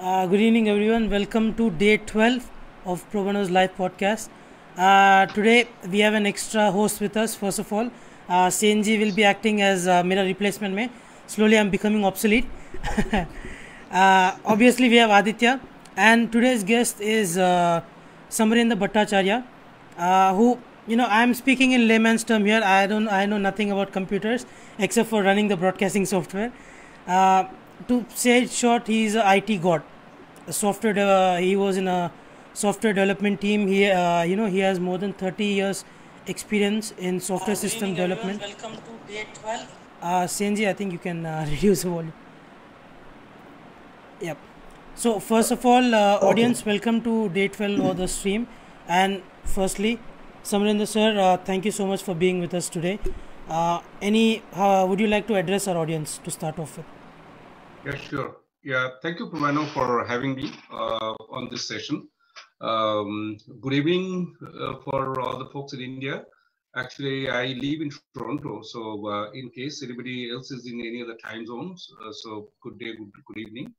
Good evening, everyone. Welcome to day 12 of Pro Bono's live podcast. Today, we have an extra host with us. First of all, Senji will be acting as mirror replacement. Mein. Slowly, I'm becoming obsolete. Obviously, we have Aditya. And today's guest is Samarendra Bhattacharya, who, I'm speaking in layman's term here. I know nothing about computers except for running the broadcasting software. Uh, to say it short, he is a IT god. He was in a software development team. He has more than 30 years experience in software system development. Welcome to day 12. Senji, I think you can reduce the volume. Yep. So first of all, audience, welcome to day 12 of the stream. And firstly, Samarendra sir, thank you so much for being with us today. Would you like to address our audience to start off with? Yeah, sure. Yeah, thank you, Pramano, for having me on this session. Good evening for all the folks in India. Actually, I live in Toronto, so in case anybody else is in any other time zones, so good day, good evening.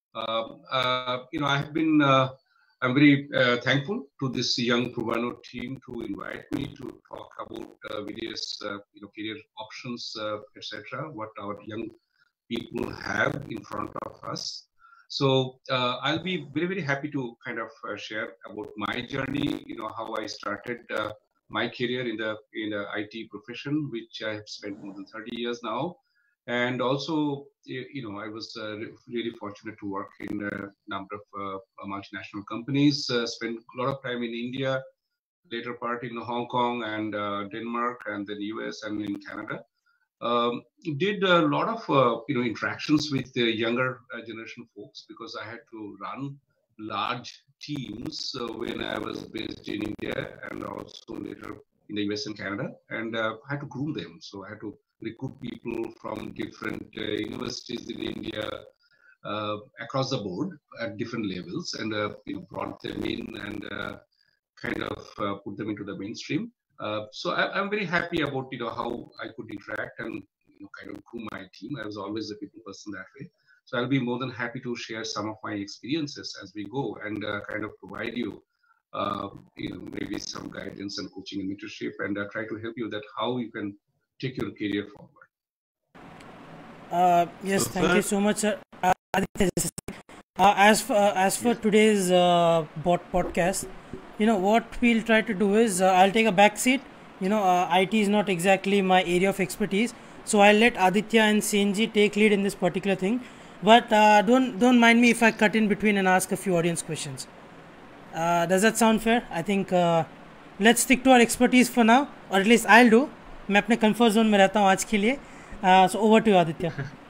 I have been, I'm very thankful to this young Pramano team to invite me to talk about various, career options, etc. What our young people have in front of us. So I'll be very, very happy to kind of share about my journey, how I started my career in the IT profession, which I have spent more than 30 years now. And also, I was really fortunate to work in a number of multinational companies, spent a lot of time in India, later part in Hong Kong and Denmark, and then US and in Canada. Did a lot of interactions with the younger generation folks because I had to run large teams when I was based in India and also later in the US and Canada, and I had to groom them. So I had to recruit people from different universities in India across the board at different levels, and brought them in and kind of put them into the mainstream. So I'm very happy about how I could interact and kind of groom my team. I was always a people person that way. So I'll be more than happy to share some of my experiences as we go and kind of provide you, maybe some guidance and coaching and mentorship, and try to help you that how you can take your career forward. Yes, thank you so much, sir. Aditya, as for today's podcast, what we'll try to do is I'll take a back seat. IT is not exactly my area of expertise, so I'll let Aditya and Senji take lead in this particular thing. But don't mind me if I cut in between and ask a few audience questions. Does that sound fair? I think let's stick to our expertise for now, or at least I'll do. मैं अपने comfort zone में रहता हूँ आज के लिए. So over to you, Aditya.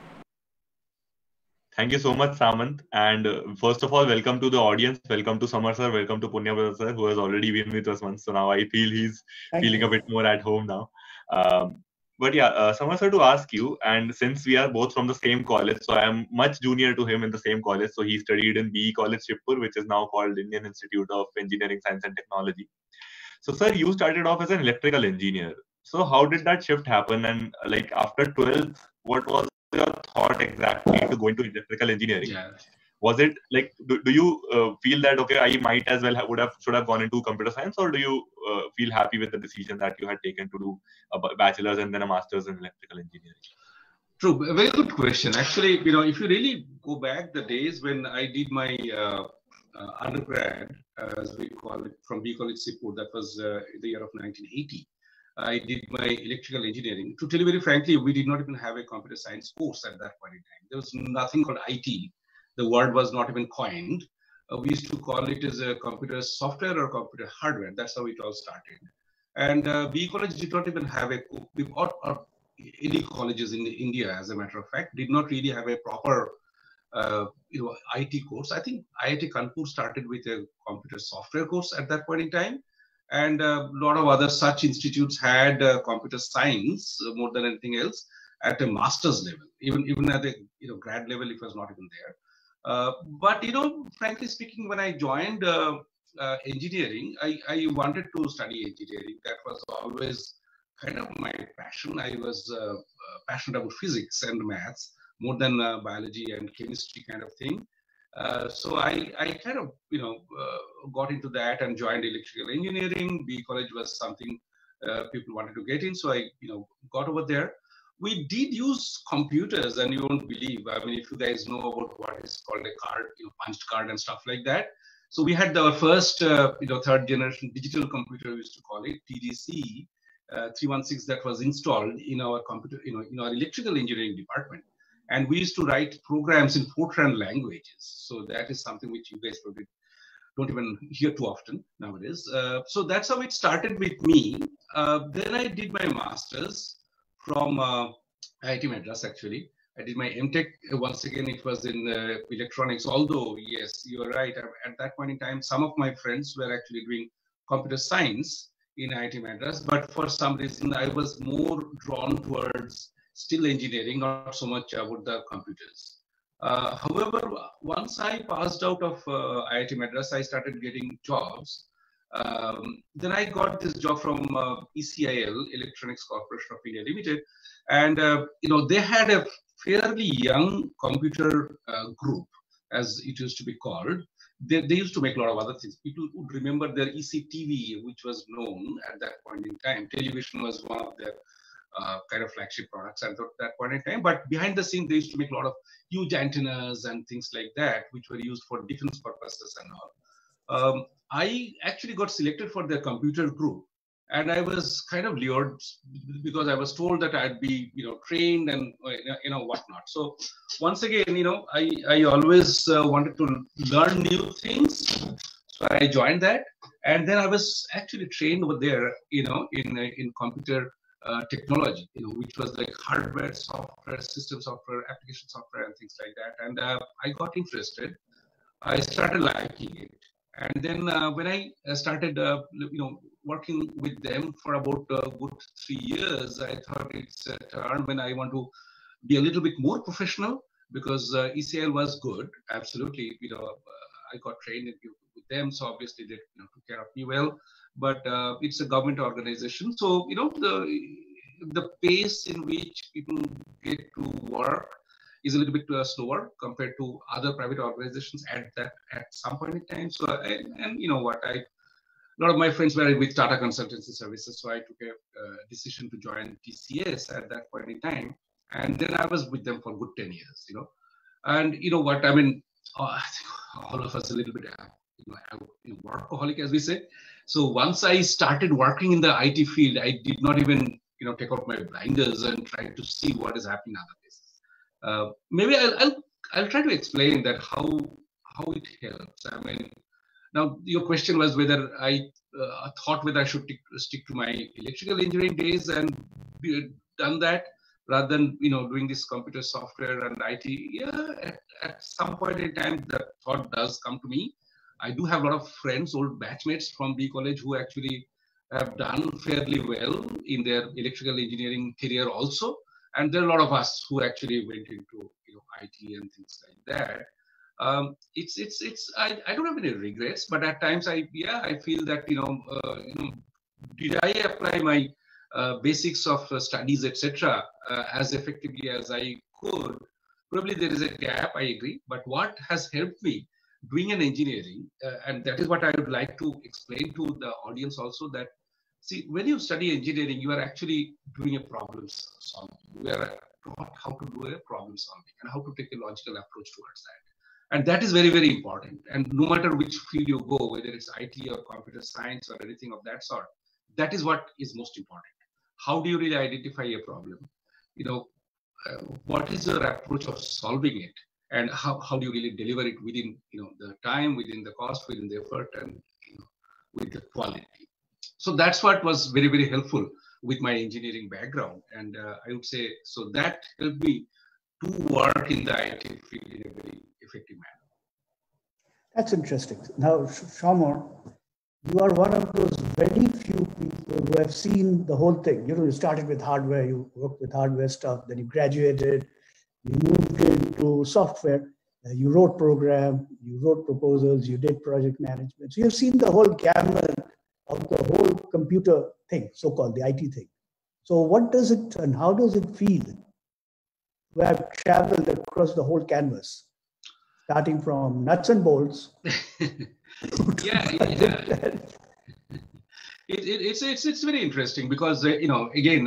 Thank you so much, Samant. And first of all, welcome to the audience. Welcome to Samar sir. Welcome to Punya Brother sir, who has already been with us once. So now I feel he's feeling a bit more at home now. But yeah, Samar sir, to ask you, and since we are both from the same college, so I am much junior to him in the same college. So he studied in BE College Shibpur, which is now called Indian Institute of Engineering, Science and Technology. So sir, you started off as an electrical engineer. So how did that shift happen? And like after 12th, what was your thought exactly to go into electrical engineering? Yeah. Was it like, do you feel that, okay, I might as well should have gone into computer science, or do you feel happy with the decision that you had taken to do a bachelor's and then a master's in electrical engineering? True, a very good question. Actually, if you really go back the days when I did my undergrad, as we call it, from BE College Shibpur, that was the year of 1980. I did my electrical engineering. To tell you very frankly, we did not even have a computer science course at that point in time. There was nothing called IT. The word was not even coined. We used to call it as a computer software or computer hardware. That's how it all started. And BE College did not even have or any colleges in India, as a matter of fact, did not really have a proper IT course. I think IIT Kanpur started with a computer software course at that point in time. And a lot of other such institutes had computer science more than anything else at a master's level. Even at the grad level, it was not even there. But frankly speaking, when I joined engineering, I wanted to study engineering. That was always kind of my passion. I was passionate about physics and maths more than biology and chemistry kind of thing. So I kind of, got into that and joined electrical engineering. B College was something people wanted to get in. So I, got over there. We did use computers, and you won't believe. I mean, if you guys know about what is called a card, punched card and stuff like that. So we had our first, third generation digital computer, we used to call it TDC 316, that was installed in our computer, in our electrical engineering department. And we used to write programs in Fortran languages. So that is something which you guys probably don't even hear too often nowadays. So that's how it started with me. Then I did my master's from IIT Madras, actually. I did my MTech. Once again, it was in electronics, although, yes, you are right. At that point in time, some of my friends were actually doing computer science in IIT Madras, but for some reason, I was more drawn towards still engineering, not so much about the computers. However, once I passed out of IIT Madras, I started getting jobs. Then I got this job from ECIL, Electronics Corporation of India Limited, and they had a fairly young computer group, as it used to be called. They used to make a lot of other things. People would remember their ECTV, which was known at that point in time. Television was one of their kind of flagship products at that point in time. But behind the scene, they used to make a lot of huge antennas and things like that, which were used for defense purposes and all. I actually got selected for their computer group, and I was kind of lured because I was told that I'd be, trained and whatnot. So once again, I always wanted to learn new things, so I joined that, and then I was actually trained over there, in computer technology, which was like hardware, software, system software, application software, and things like that. And I got interested. I started liking it. And then when I started, working with them for about a good 3 years, I thought it's a turn when I want to be a little bit more professional, because ECIL was good, absolutely. I got trained with them, so obviously they took care of me well. But it's a government organization, so the pace in which people get to work is a little bit slower compared to other private organizations at some point in time. So and you know what, a lot of my friends were with Tata Consultancy Services, so I took a decision to join TCS at that point in time, and then I was with them for good 10 years. And you know what, I mean, I think all of us a little bit workaholic, as we say. So once I started working in the IT field, I did not even take out my blinders and try to see what is happening in other places. Maybe I'll try to explain that how it helps. I mean, now your question was whether I thought whether I should stick to my electrical engineering days and done that rather than doing this computer software and IT. Yeah, at some point in time, that thought does come to me. I do have a lot of friends, old batchmates from B College, who actually have done fairly well in their electrical engineering career also. And there are a lot of us who actually went into IT and things like that. I don't have any regrets, but at times I feel that did I apply my basics of studies, etc., as effectively as I could? Probably there is a gap, I agree. But what has helped me doing an engineering, and that is what I would like to explain to the audience also, that see, when you study engineering, you are actually doing a problem solving. You are taught how to do a problem solving and how to take a logical approach towards that. And that is very, very important. And no matter which field you go, whether it's IT or computer science or anything of that sort, that is what is most important. How do you really identify a problem? What is your approach of solving it? And how do you really deliver it within the time, within the cost, within the effort, and with the quality? So that's what was very, very helpful with my engineering background. And I would say, so that helped me to work in the IT field in a very effective manner. That's interesting. Now, Shamor, you are one of those very few people who have seen the whole thing. You started with hardware, you worked with hardware stuff, then you graduated, you moved into software, you wrote program, you wrote proposals, you did project management. So you've seen the whole gamut of the whole computer thing, so-called the IT thing. So what does it and how does it feel to have traveled across the whole canvas? starting from nuts and bolts. It's very interesting because again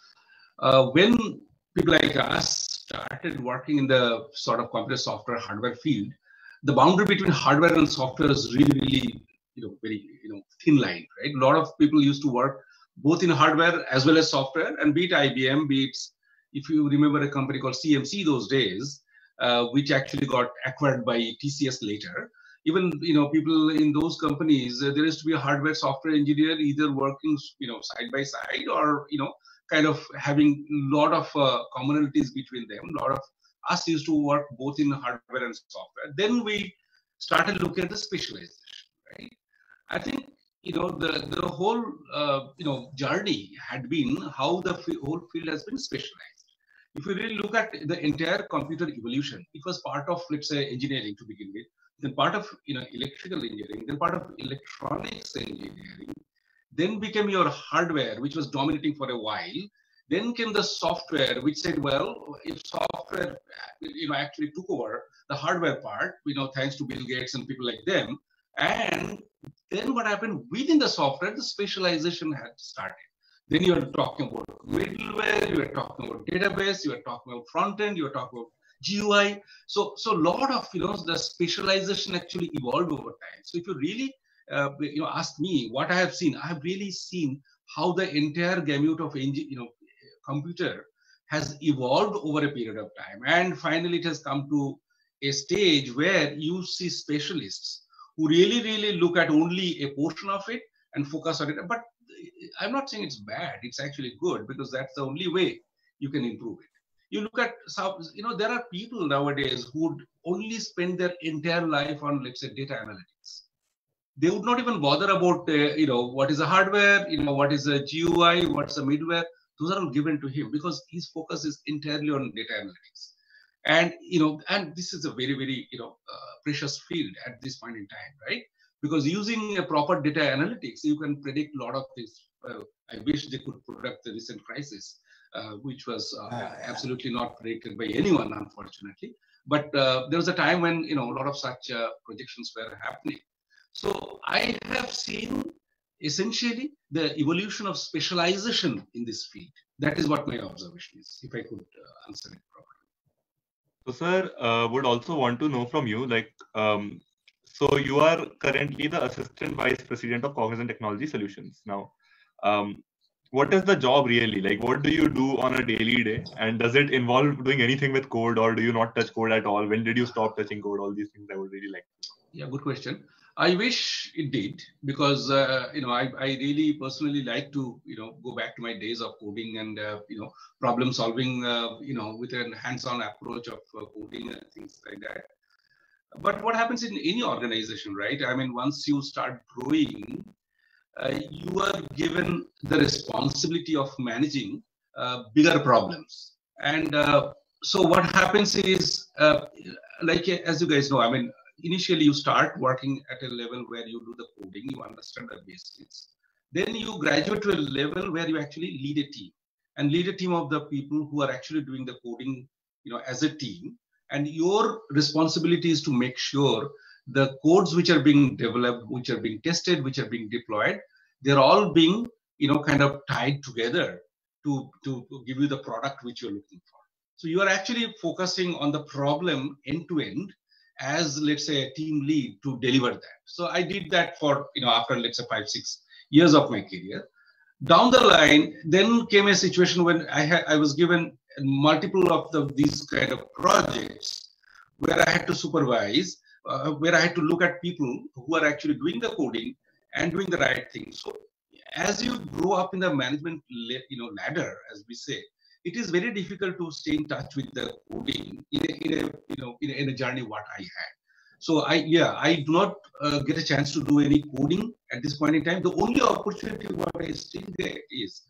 when people like us started working in the sort of computer software hardware field, the boundary between hardware and software is really very thin line, right? A lot of people used to work both in hardware as well as software, and be it IBM, be it, if you remember, a company called CMC those days, which actually got acquired by TCS later. Even people in those companies, there used to be a hardware software engineer either working side by side, or kind of having a lot of commonalities between them. A lot of us used to work both in hardware and software. Then we started looking at the specialization, right? I think the whole journey had been how the whole field has been specialized. If you really look at the entire computer evolution, it was part of, let's say, engineering to begin with, then part of electrical engineering, then part of electronics engineering, then became your hardware, which was dominating for a while. Then came the software, which said, well, if software actually took over the hardware part, thanks to Bill Gates and people like them. And then what happened within the software, the specialization had started. Then you are talking about middleware, you are talking about database, you are talking about front end, you are talking about GUI. So a lot of the specialization actually evolved over time. So if you really ask me what I have seen, I have really seen how the entire gamut of computer has evolved over a period of time, and finally it has come to a stage where you see specialists who really look at only a portion of it and focus on it. But I'm not saying it's bad, it's actually good, because that's the only way you can improve it. You look at there are people nowadays who would only spend their entire life on, let's say, data analytics. They would not even bother about what is a hardware, what is a GUI, what's a middleware. Those are all given to him because his focus is entirely on data analytics. And and this is a very precious field at this point in time, right? Because using a proper data analytics, you can predict a lot of things. I wish they could predict the recent crisis, which was absolutely not predicted by anyone, unfortunately. But there was a time when a lot of such projections were happening. So I have seen essentially the evolution of specialization in this field. That is what my observation is, if I could answer it properly. So, sir, would also want to know from you, like, so you are currently the Assistant Vice President of Cognizant Technology Solutions. Now, what is the job really? Like, what do you do on a daily day? And does it involve doing anything with code, or do you not touch code at all? When did you stop touching code? All these things I would really like to know. Yeah, good question. I wish it did, because I really personally like to go back to my days of coding and problem solving with a hands-on approach of coding and things like that. But what happens in any organization, right? I mean, once you start growing, you are given the responsibility of managing bigger problems. And so what happens is, like, as you guys know, I mean, initially you start working at a level where you do the coding, you understand the basics. Then you graduate to a level where you actually lead a team, and lead a team of the people who are actually doing the coding, as a team. And your responsibility is to make sure the codes which are being developed, which are being tested, which are being deployed, they're all being, kind of tied together to give you the product which you're looking for. So you are actually focusing on the problem end to end, as, let's say, a team lead to deliver that. So I did that for, after, let's say, 5-6 years of my career. Down the line, then came a situation when I was given multiple of these kind of projects where I had to supervise, where I had to look at people who are actually doing the coding and doing the right thing. So as you grow up in the management ladder, as we say, it is very difficult to stay in touch with the coding in a journey what I had. So I do not get a chance to do any coding at this point in time. The only opportunity what I still get is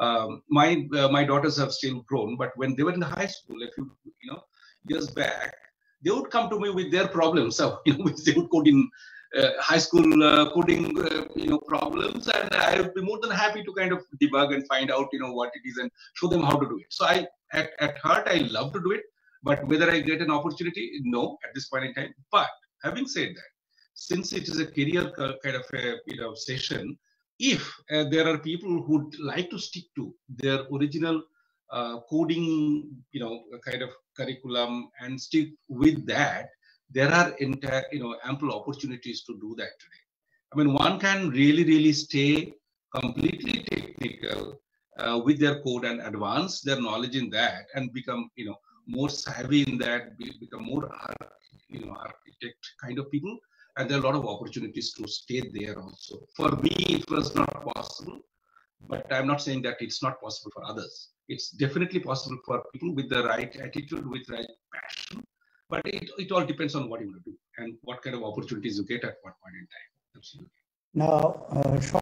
my daughters have still grown, but when they were in the high school a few years back, they would come to me with their problems. So which they would code in high school coding problems, and I would be more than happy to kind of debug and find out what it is and show them how to do it. So at heart I love to do it. But whether I get an opportunity, no, at this point in time. But having said that, since it is a career kind of a session, if there are people who'd like to stick to their original coding, kind of curriculum and stick with that, there are ample opportunities to do that today. I mean, one can really stay completely technical with their code and advance their knowledge in that and become, more savvy in that, become more, architect kind of people. And there are a lot of opportunities to stay there also. For me, it was not possible, but I'm not saying that it's not possible for others. It's definitely possible for people with the right attitude, with right passion, but it all depends on what you want to do and what kind of opportunities you get at what point in time. Absolutely. Now,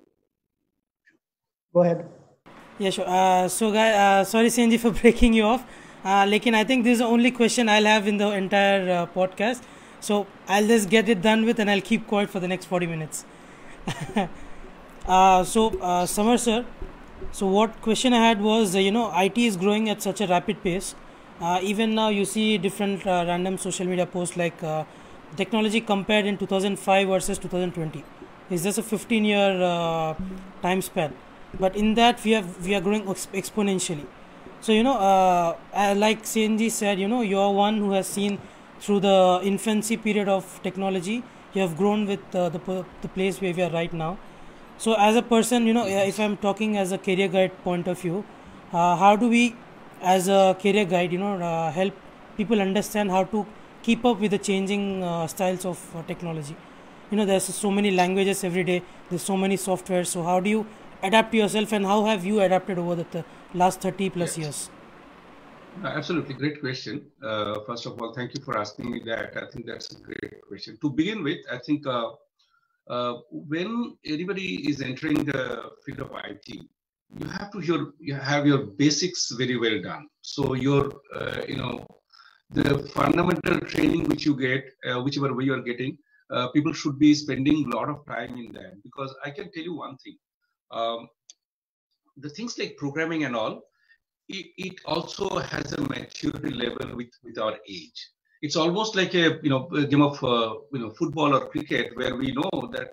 go ahead. Yeah, sure. So, guys, sorry, Sanji, for breaking you off. Lekin, I think this is the only question I'll have in the entire podcast. So, I'll just get it done with and I'll keep quiet for the next 40 minutes. Samar sir, so what question I had was, IT is growing at such a rapid pace. Even now, you see different random social media posts like technology compared in 2005 versus 2020. It's just a 15-year time span. But in that, we are growing exponentially. So, like Senji said, you're one who has seen through the infancy period of technology. You have grown with the place where we are right now. So, as a person, if I'm talking as a career guide point of view, how do we, as a career guide, help people understand how to keep up with the changing styles of technology? There's so many languages every day. There's so many softwares. So, how do you adapt yourself, and how have you adapted over the last 30 plus years? Absolutely. Great question. First of all, thank you for asking me that. I think that's a great question. To begin with, I think when anybody is entering the field of IT, you have to have your basics very well done. So your, the fundamental training which you get, whichever way you are getting, people should be spending a lot of time in that. Because I can tell you one thing, the things like programming and all, it also has a maturity level with our age. It's almost like a game of football or cricket, where we know that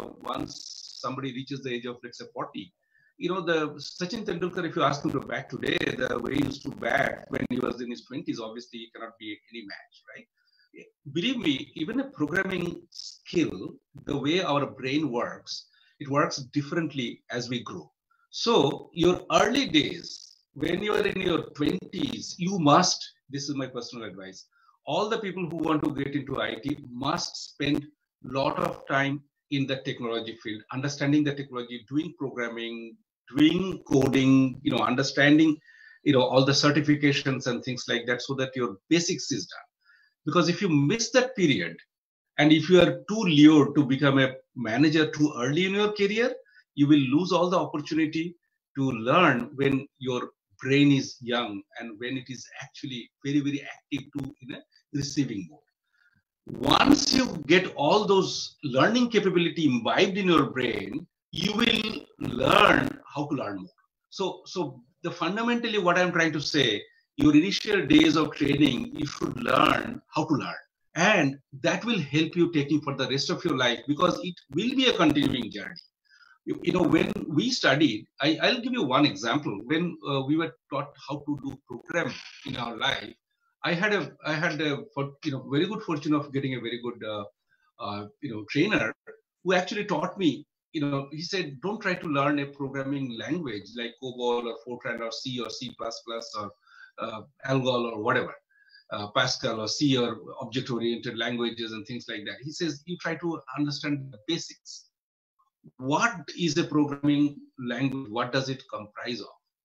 once somebody reaches the age of, let's say, 40, the Sachin Tendulkar, if you ask him to bat today, the way he used to bat when he was in his 20s, obviously he cannot be any match, right? Believe me, even a programming skill, the way our brain works, it works differently as we grow. So your early days, when you are in your 20s, you must, this is my personal advice, all the people who want to get into IT must spend a lot of time in the technology field, understanding the technology, doing programming, doing coding, understanding, all the certifications and things like that, so that your basics is done. Because if you miss that period, and if you are too lured to become a manager too early in your career, you will lose all the opportunity to learn when your brain is young and when it is actually very, very active in a receiving mode. Once you get all those learning capability imbibed in your brain, you will learn how to learn more. So the fundamentally what I'm trying to say, your initial days of training, you should learn how to learn. And that will help you taking for the rest of your life, because it will be a continuing journey. When we studied, I'll give you one example. When we were taught how to do program in our life, I had a very good fortune of getting a very good trainer who actually taught me. He said, don't try to learn a programming language like COBOL or Fortran or C or C++ or Algol or whatever, Pascal or C or object-oriented languages and things like that. He says, you try to understand the basics. What is a programming language? What does it comprise of?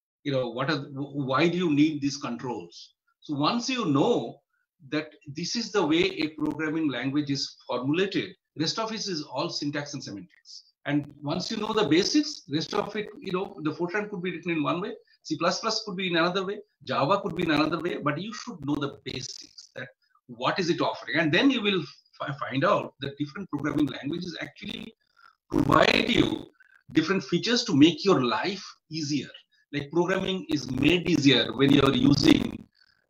Why do you need these controls? So once you know that this is the way a programming language is formulated, rest of it is all syntax and semantics. And once you know the basics, rest of it, the Fortran could be written in one way, C++ could be in another way, Java could be in another way, but you should know the basics, that what is it offering. And then you will find out that different programming languages actually provide you different features to make your life easier. Like programming is made easier when you're using,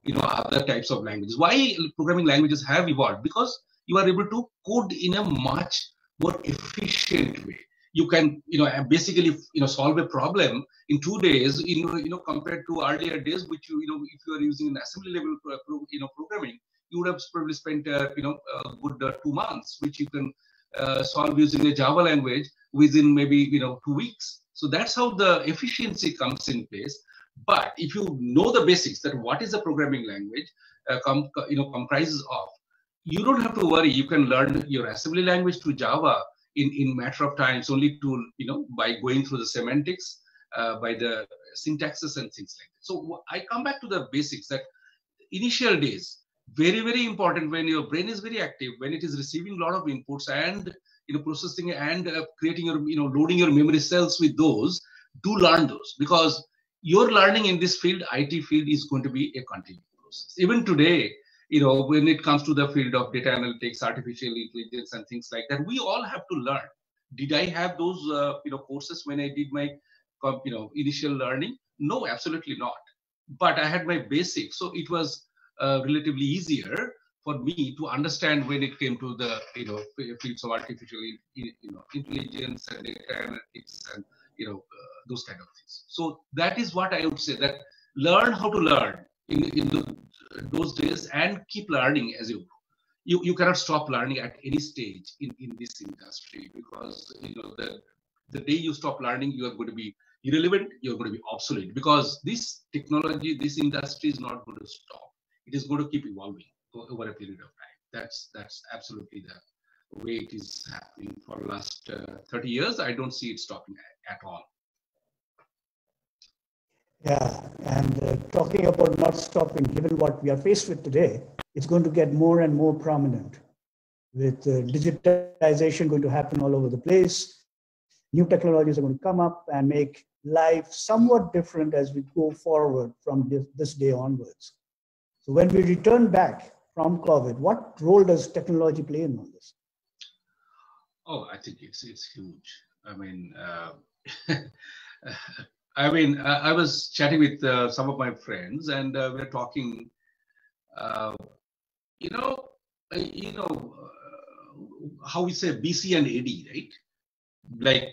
other types of languages. Why programming languages have evolved? Because you are able to code in a much more efficient way. You can, basically, solve a problem in 2 days, compared to earlier days, which if you are using an assembly level, programming, you would have probably spent, a good 2 months, which you can solve using a Java language within maybe, 2 weeks. So that's how the efficiency comes in place. But if you know the basics, that what is a programming language comprises of, you don't have to worry. You can learn your assembly language to Java in matter of times, only to, by going through the semantics, by the syntaxes and things like that. So I come back to the basics, that initial days, very, very important when your brain is very active, when it is receiving a lot of inputs and, processing and creating your, loading your memory cells with those, do learn those, because your learning in this field, IT field, is going to be a continuous process. Even today, when it comes to the field of data analytics, artificial intelligence, and things like that, we all have to learn. Did I have those, courses when I did my, initial learning? No, absolutely not. But I had my basics, so it was relatively easier for me to understand when it came to the, fields of artificial, intelligence and data analytics and, those kind of things. So that is what I would say, that learn how to learn in those days and keep learning as you go. You cannot stop learning at any stage in this industry, because the day you stop learning, you are going to be irrelevant, you're going to be obsolete, because this technology, this industry is not going to stop. It is going to keep evolving over a period of time. That's absolutely the way it is happening for the last 30 years. I don't see it stopping at all. Yeah, and talking about not stopping, given what we are faced with today, it's going to get more and more prominent, with digitization going to happen all over the place. New technologies are going to come up and make life somewhat different as we go forward from this day onwards. So when we return back from COVID, what role does technology play in all this? Oh, I think it's huge. I mean, I was chatting with some of my friends, and we were talking, how we say BC and AD, right? Like,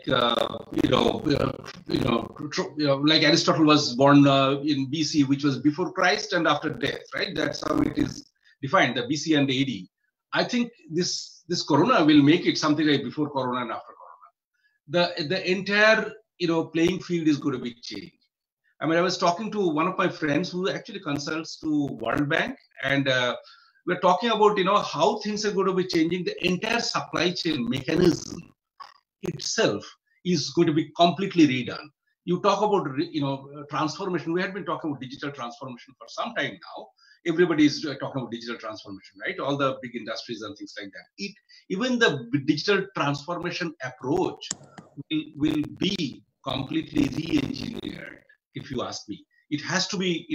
like Aristotle was born in BC, which was before Christ and after death, right? That's how it is defined, the BC and AD. I think this Corona will make it something like before Corona and after Corona. The entire playing field is going to be changed. I mean, I was talking to one of my friends who actually consults to World Bank, and we're talking about how things are going to be changing. The entire supply chain mechanism itself is going to be completely redone. You talk about transformation. We had been talking about digital transformation for some time now. Everybody is talking about digital transformation, right? All the big industries and things like that. Even the digital transformation approach will be completely re-engineered, if you ask me. It has to be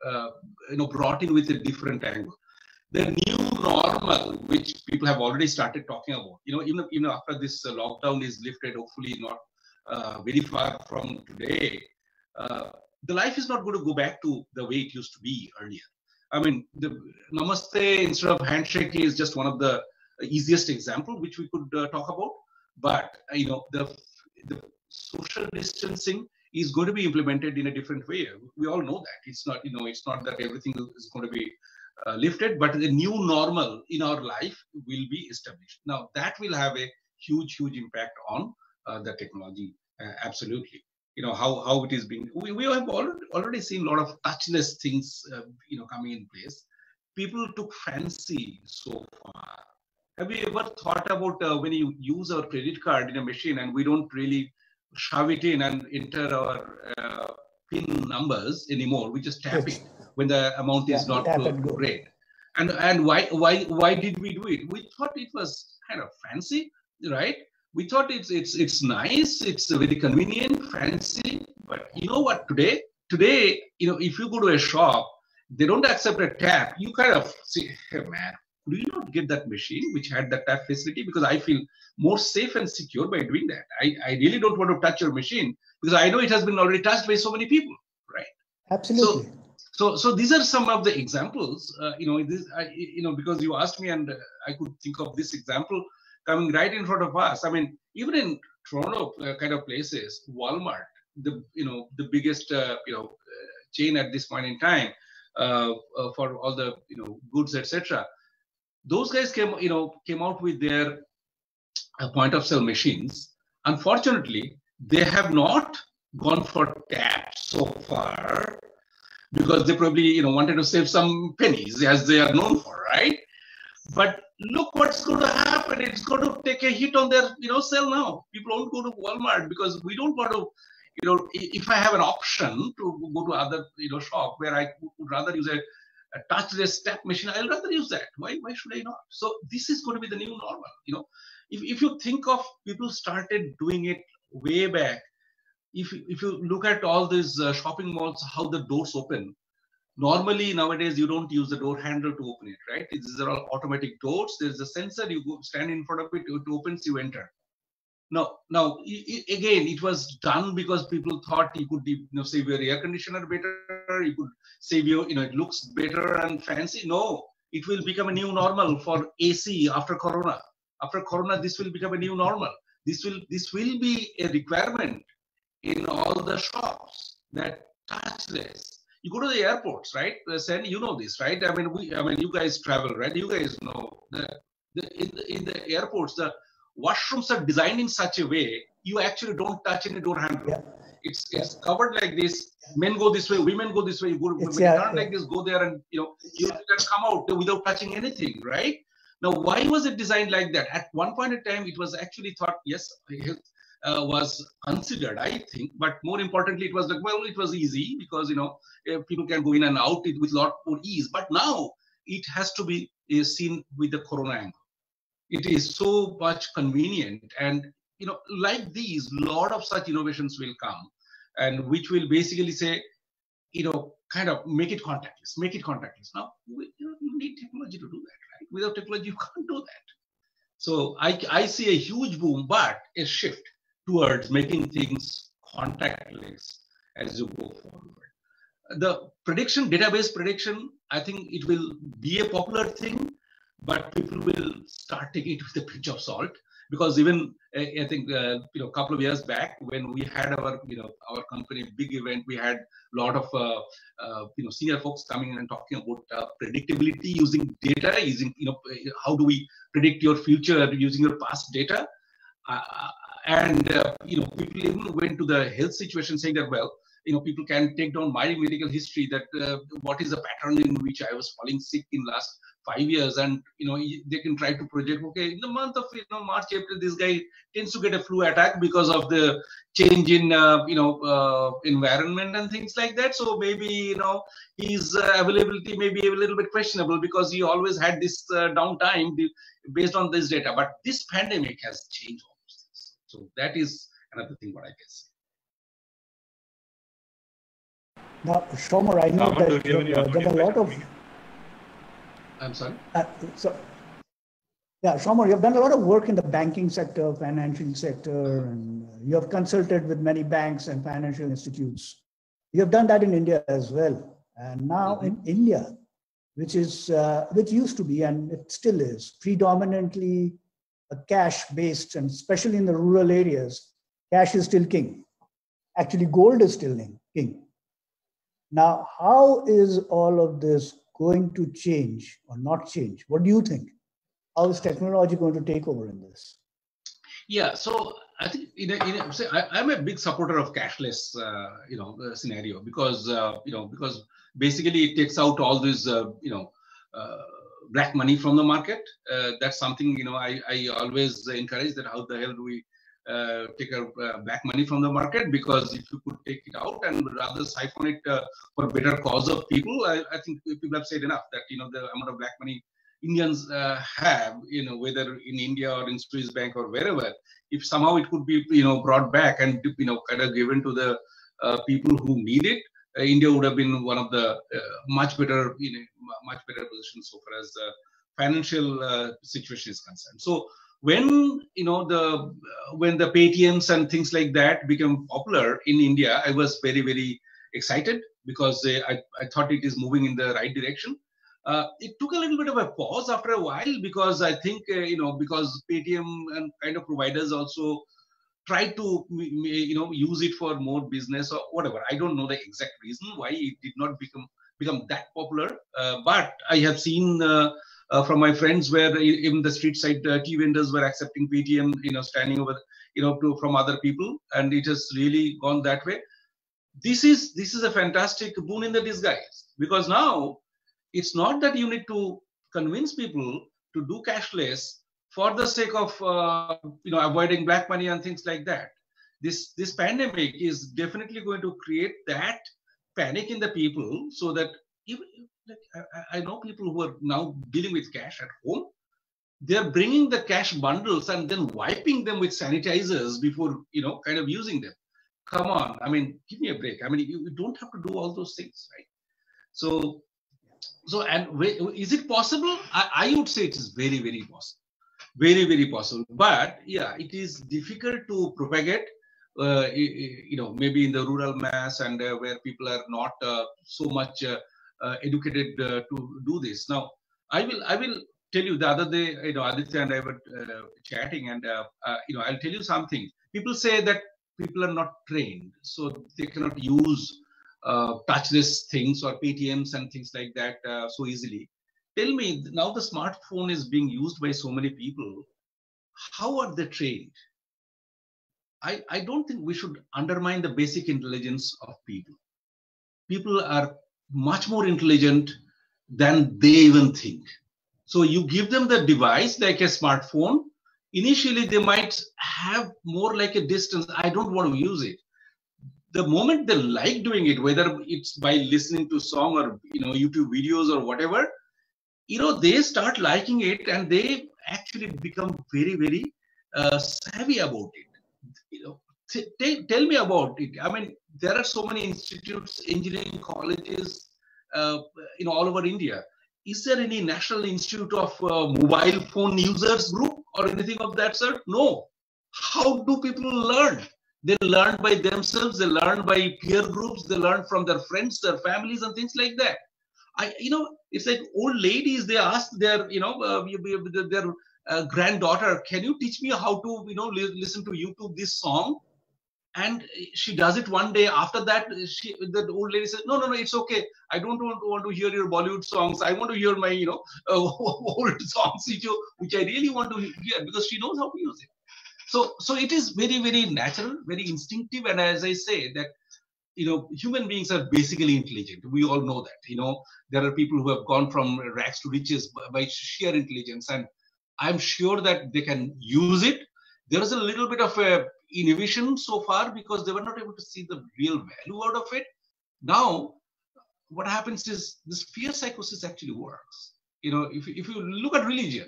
brought in with a different angle. The new normal, which people have already started talking about, even after this lockdown is lifted, hopefully not very far from today, the life is not going to go back to the way it used to be earlier. I mean, the Namaste instead of handshake is just one of the easiest example which we could talk about. But the social distancing is going to be implemented in a different way. We all know that it's not that everything is going to be lifted, but the new normal in our life will be established. Now that will have a huge impact on the technology. Absolutely. How it is being. We have already seen a lot of touchless things, coming in place. People took fancy so far. Have you ever thought about when you use our credit card in a machine and we don't really shove it in and enter our PIN numbers anymore? We just tap it when the amount is not great. And why did we do it? We thought it was kind of fancy, right? We thought it's nice, it's very convenient, fancy. But you know what? Today, if you go to a shop, they don't accept a tap. You kind of say, hey man, could you not get that machine which had that tap facility? Because I feel more safe and secure by doing that. I really don't want to touch your machine because I know it has been already touched by so many people, right? Absolutely. So these are some of the examples. Because you asked me, and I could think of this example coming right in front of us. I mean, even in Toronto kind of places, Walmart, the biggest chain at this point in time for all the goods, etc. Those guys came out with their point of sale machines. Unfortunately, they have not gone for taps so far, because they probably wanted to save some pennies, as they are known for, right? But look what's going to happen. It's going to take a hit on their sale now. People don't go to Walmart because we don't want to, if I have an option to go to other shop where I would rather use a touchless tap machine, I'll rather use that. Why should I not? So this is going to be the new normal. If you think of people started doing it way back, if you look at all these shopping malls, how the doors open. Normally nowadays you don't use the door handle to open it, right? These are all automatic doors. There's a sensor. You go stand in front of it, it opens, you enter. Now again, it was done because people thought you could save your air conditioner better. You could save your it looks better and fancy. No, it will become a new normal for AC after Corona. After Corona, this will become a new normal. This will be a requirement in all the shops, that touchless. You go to the airports, right? Sen, you know this, right? I mean, you guys travel, right? You guys know that in the airports, the washrooms are designed in such a way you actually don't touch any door handle. Yeah. It's covered like this. Men go this way, women go this way. You go turn like this, go there, and you can come out without touching anything, right? Now, why was it designed like that? At one point in time, it was actually thought, yes, was considered, I think, but more importantly, it was like, well, it was easy because people can go in and out with a lot more ease. But now it has to be seen with the Corona angle. It is so much convenient, and like these, lot of such innovations will come, and which will basically say, kind of make it contactless. Now, you need technology to do that, right? Without technology, you can't do that. So I see a huge boom, but a shift towards making things contactless as you go forward. The database prediction, I think it will be a popular thing, but people will start taking it with a pinch of salt, because even I think a couple of years back when we had our company big event, we had a lot of senior folks coming in and talking about predictability using data, using how do we predict your future using your past data. People even went to the health situation saying that, well, people can take down my medical history, that what is the pattern in which I was falling sick in last 5 years, and they can try to project, okay, in the month of March, April, this guy tends to get a flu attack because of the change in environment and things like that. So maybe his availability may be a little bit questionable because he always had this downtime based on this data. But this pandemic has changed all those things. So that is another thing what I guess. Now, Somer, I know that you've done a lot of. I'm sorry? Somer, you've done a lot of work in the banking sector, financial sector, and you have consulted with many banks and financial institutes. You have done that in India as well. And now in India, which used to be, and it still is, predominantly a cash-based, and especially in the rural areas, cash is still king. Actually, gold is still king. Now, how is all of this going to change or not change? What do you think? How is technology going to take over in this? Yeah, so I think I'm a big supporter of cashless, scenario, because basically it takes out all this, black money from the market. That's something I always encourage, that how the hell do we take black money from the market? Because if you could take it out and rather siphon it for better cause of people, I think people have said enough that the amount of black money Indians have, whether in India or in Swiss Bank or wherever, if somehow it could be brought back and kind of given to the people who need it, India would have been one of the much better positions so far as the financial situation is concerned. So when when the Paytms and things like that become popular in India, I was very, very excited because I thought it is moving in the right direction. It took a little bit of a pause after a while because I think, because Paytm and kind of providers also try to, use it for more business or whatever. I don't know the exact reason why it did not become that popular. But I have seen from my friends where even the street side tea vendors were accepting Paytm, standing over, from other people, and it has really gone that way. This is a fantastic boon in the disguise, because now it's not that you need to convince people to do cashless for the sake of avoiding black money and things like that. This pandemic is definitely going to create that panic in the people, so that even I know people who are now dealing with cash at home. They're bringing the cash bundles and then wiping them with sanitizers before kind of using them. Come on, I mean, give me a break. I mean, you don't have to do all those things, right? So and is it possible? I would say it is very, very possible. Very, very possible. But yeah, it is difficult to propagate, maybe in the rural mass and where people are not so much educated to do this. Now, I will tell you, the other day, Aditya and I were chatting, and I'll tell you something. People say that people are not trained, so they cannot use touchless things or Paytms and things like that so easily. Tell me, now the smartphone is being used by so many people. How are they trained? I don't think we should undermine the basic intelligence of people. People are much more intelligent than they even think. So you give them the device like a smartphone. Initially, they might have more like a distance. I don't want to use it. The moment they like doing it, whether it's by listening to song or YouTube videos or whatever, they start liking it, and they actually become very, very savvy about it. Tell me about it. I mean, there are so many institutes, engineering colleges, all over India. Is there any National Institute of Mobile Phone Users group or anything of that sort? No. How do people learn? They learn by themselves. They learn by peer groups. They learn from their friends, their families, and things like that. It's like old ladies. They ask their, their granddaughter, "Can you teach me how to, listen to YouTube this song?" And she does it one day. After that, the old lady says, no, it's okay. I don't want to hear your Bollywood songs. I want to hear my, old songs, which I really want to hear, because she knows how to use it. So it is very, very natural, very instinctive. And as I say that, human beings are basically intelligent. We all know that, there are people who have gone from rags to riches by sheer intelligence. And I'm sure that they can use it. There is a little bit of a inhibition so far because they were not able to see the real value out of it. Now, what happens is this fear psychosis actually works. If you look at religion,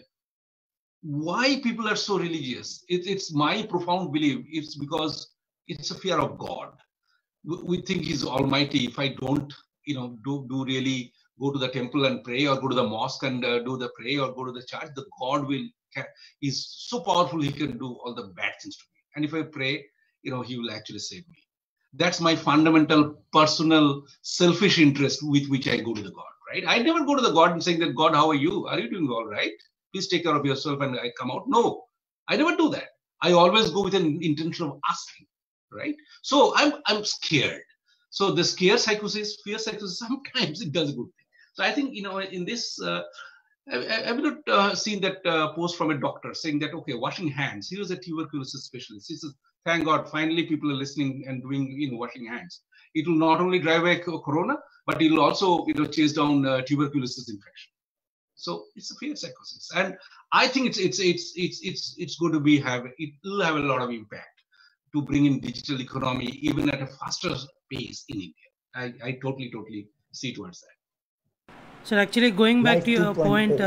why people are so religious? It's my profound belief. It's because it's a fear of God. We think He's almighty. If I don't, do really go to the temple and pray, or go to the mosque and do the pray, or go to the church, the God is so powerful. He can do all the bad things to me. And if I pray, He will actually save me. That's my fundamental, personal, selfish interest with which I go to the God, right? I never go to the God and saying that, "God, how are you? Are you doing all right? Please take care of yourself," and I come out. No, I never do that. I always go with an intention of asking, right? So I'm scared. So the fear psychosis, sometimes it does a good thing. So I think, in this, I've not seen that post from a doctor saying that, okay, washing hands. He was a tuberculosis specialist. He says, thank God, finally people are listening and doing, washing hands. It will not only drive away corona, but it will also, chase down tuberculosis infection. So it's a fear psychosis, and I think it's going to it will have a lot of impact to bring in digital economy even at a faster pace in India. I totally see towards that. So actually, going back to your point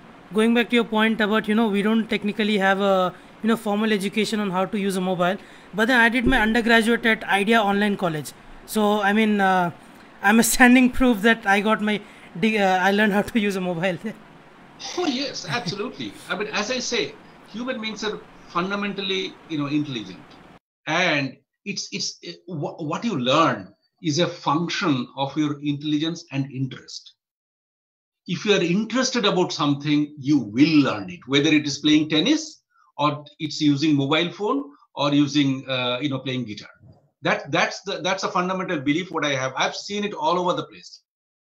about, we don't technically have a, formal education on how to use a mobile, but then I did my undergraduate at Idea Online College. So, I mean, I'm a standing proof that I got my, I learned how to use a mobile. Oh, yes, absolutely. I mean, as I say, human beings are fundamentally, intelligent, and it's what you learn is a function of your intelligence and interest. If you are interested about something, you will learn it, whether it is playing tennis or it's using mobile phone or using, playing guitar. That's a fundamental belief what I have. I've seen it all over the place.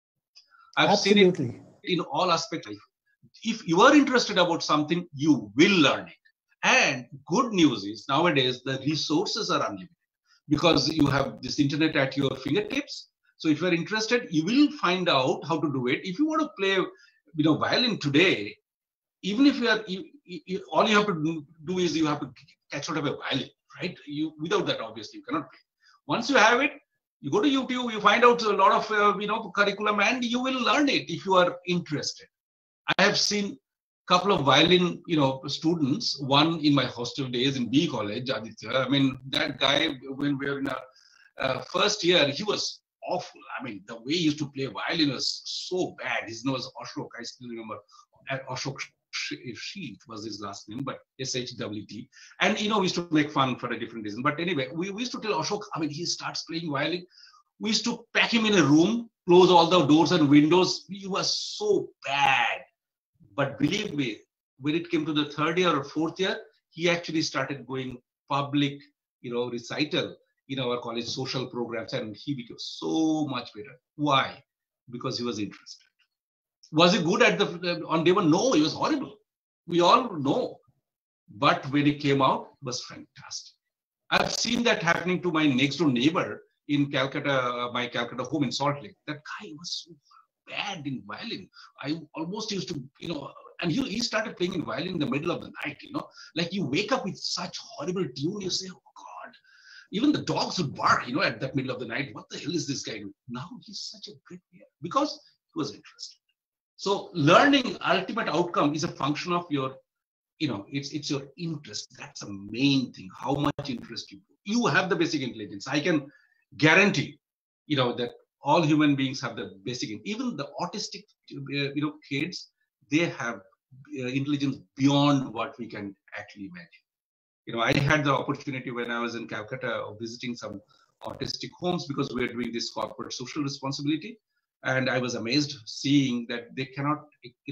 I've Absolutely. seen it in all aspects of life. If you are interested about something, you will learn it. And good news is nowadays the resources are unlimited because you have this internet at your fingertips. So if you are interested, you will find out how to do it. If you want to play, violin today, even if you are, all you have to do is you have to catch out of a violin, right? Without that, obviously, you cannot play. Once you have it, you go to YouTube, you find out a lot of, curriculum, and you will learn it if you are interested. I have seen a couple of violin, students, one in my hostel days in B College, Aditya. I mean, that guy, when we were in our first year, he was awful. I mean, the way he used to play violin was so bad. His name was Ashok. I still remember Ashok Sheet was his last name, but SHWT. And, we used to make fun for a different reason. But anyway, we used to tell Ashok, I mean, he starts playing violin. We used to pack him in a room, close all the doors and windows. He was so bad. But believe me, when it came to the third year or fourth year, he actually started going public, recital in our college social programs, and he became so much better. Why? Because he was interested. Was he good on day one? No, he was horrible. We all know. But when he came out, it was fantastic. I've seen that happening to my next door neighbor in Calcutta, my Calcutta home in Salt Lake. That guy was so bad in violin. I almost used to, and he started playing in violin in the middle of the night, like you wake up with such horrible tune, you say, oh God, even the dogs would bark, at that middle of the night. What the hell is this guy doing? Now he's such a great player because he was interested. So learning ultimate outcome is a function of your, it's your interest. That's the main thing, how much interest you put. You have the basic intelligence. I can guarantee, that all human beings have the basic, even the autistic, kids, they have intelligence beyond what we can actually imagine. I had the opportunity when I was in Calcutta of visiting some autistic homes because we are doing this corporate social responsibility. And I was amazed seeing that they cannot,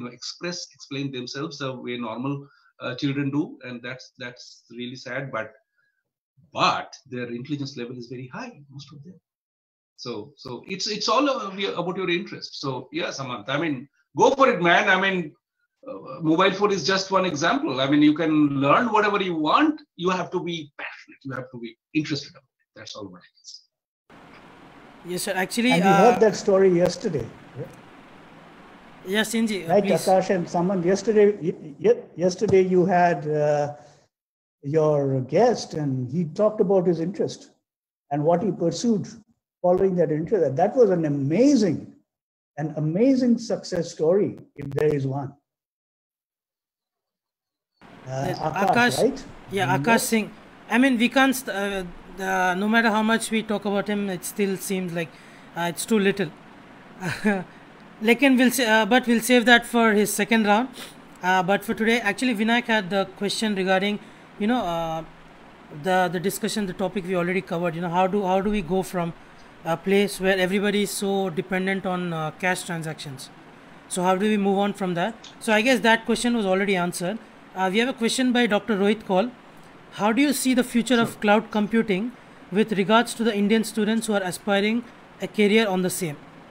explain themselves the way normal children do. And that's really sad, but their intelligence level is very high, most of them. So it's all about your interest. So yeah, Samantha, I mean, go for it, man. I mean, mobile phone is just one example. I mean, you can learn whatever you want. You have to be passionate. You have to be interested about it. That's all what I can say. Yes, sir. Actually, and we heard that story yesterday. Yes, Sinji. Right, please. Akash and someone yesterday you had your guest, and he talked about his interest and what he pursued following that interest. That was an amazing success story, if there is one. Akash, right? Yeah, Akash Singh. I mean, we can't, no matter how much we talk about him, it still seems like it's too little. But we'll save that for his second round. But for today, actually, Vinayak had the question regarding, the discussion, the topic we already covered. How do we go from a place where everybody is so dependent on cash transactions? So how do we move on from that? So I guess that question was already answered. We have a question by Dr. Rohit Kaul. How do you see the future of cloud computing with regards to the Indian students who are aspiring a career on the same?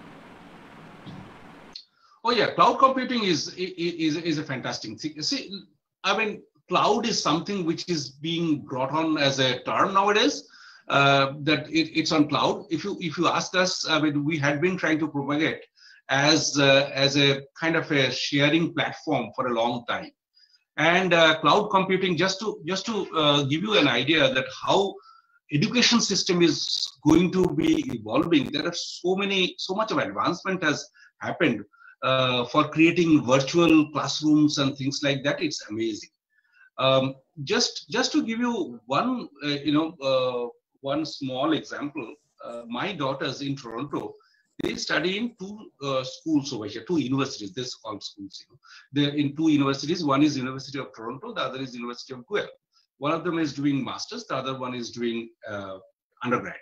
Oh yeah, cloud computing is a fantastic thing. See, I mean, cloud is something which is being brought on as a term nowadays. That it's on cloud. If you ask us, I mean, we had been trying to propagate as a kind of a sharing platform for a long time. And cloud computing, just to give you an idea that how education system is going to be evolving. There are so much of advancement has happened for creating virtual classrooms and things like that. It's amazing. Just to give you one, one small example. My daughters in Toronto, they study in two schools over here, two universities. They're called schools. They're in two universities. One is University of Toronto. The other is University of Guelph. One of them is doing masters. The other one is doing undergrad.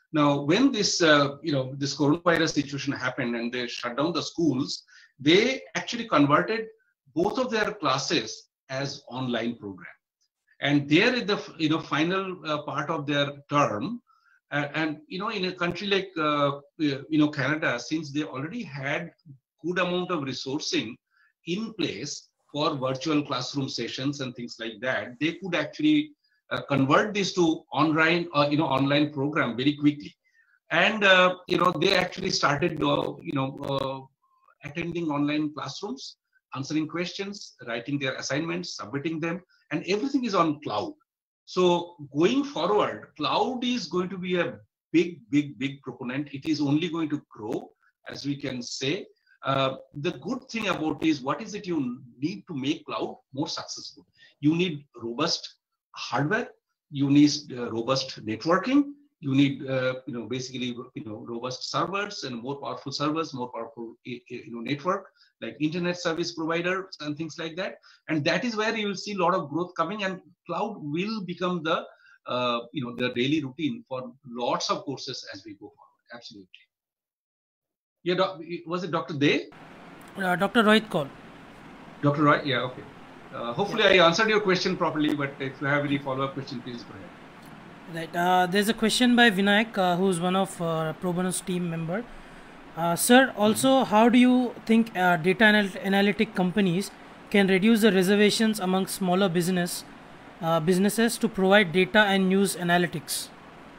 Now, when this this coronavirus situation happened and they shut down the schools, they actually converted both of their classes as online program. And there in the final part of their term, and in a country like Canada, since they already had good amount of resourcing in place for virtual classroom sessions and things like that, they could actually convert this to online program very quickly. And they actually started attending online classrooms, answering questions, writing their assignments, submitting them, and everything is on cloud. So going forward, cloud is going to be a big proponent. It is only going to grow, as we can say. The good thing about is, what is it you need to make cloud more successful? You need robust hardware, you need robust networking, you need basically robust servers and more powerful servers, more powerful network, like internet service providers and things like that. And that is where you will see a lot of growth coming, and cloud will become the the daily routine for lots of courses as we go forward. Absolutely. Yeah, was it Dr. Dey? Dr. Rohit Kaul. Dr. Roy, yeah, okay. Hopefully I answered your question properly, but if you have any follow-up question, please go ahead. Right. There's a question by Vinayak, who's one of Pro Bonus team member. Sir, also, how do you think data analytic companies can reduce the reservations among smaller businesses to provide data and news analytics?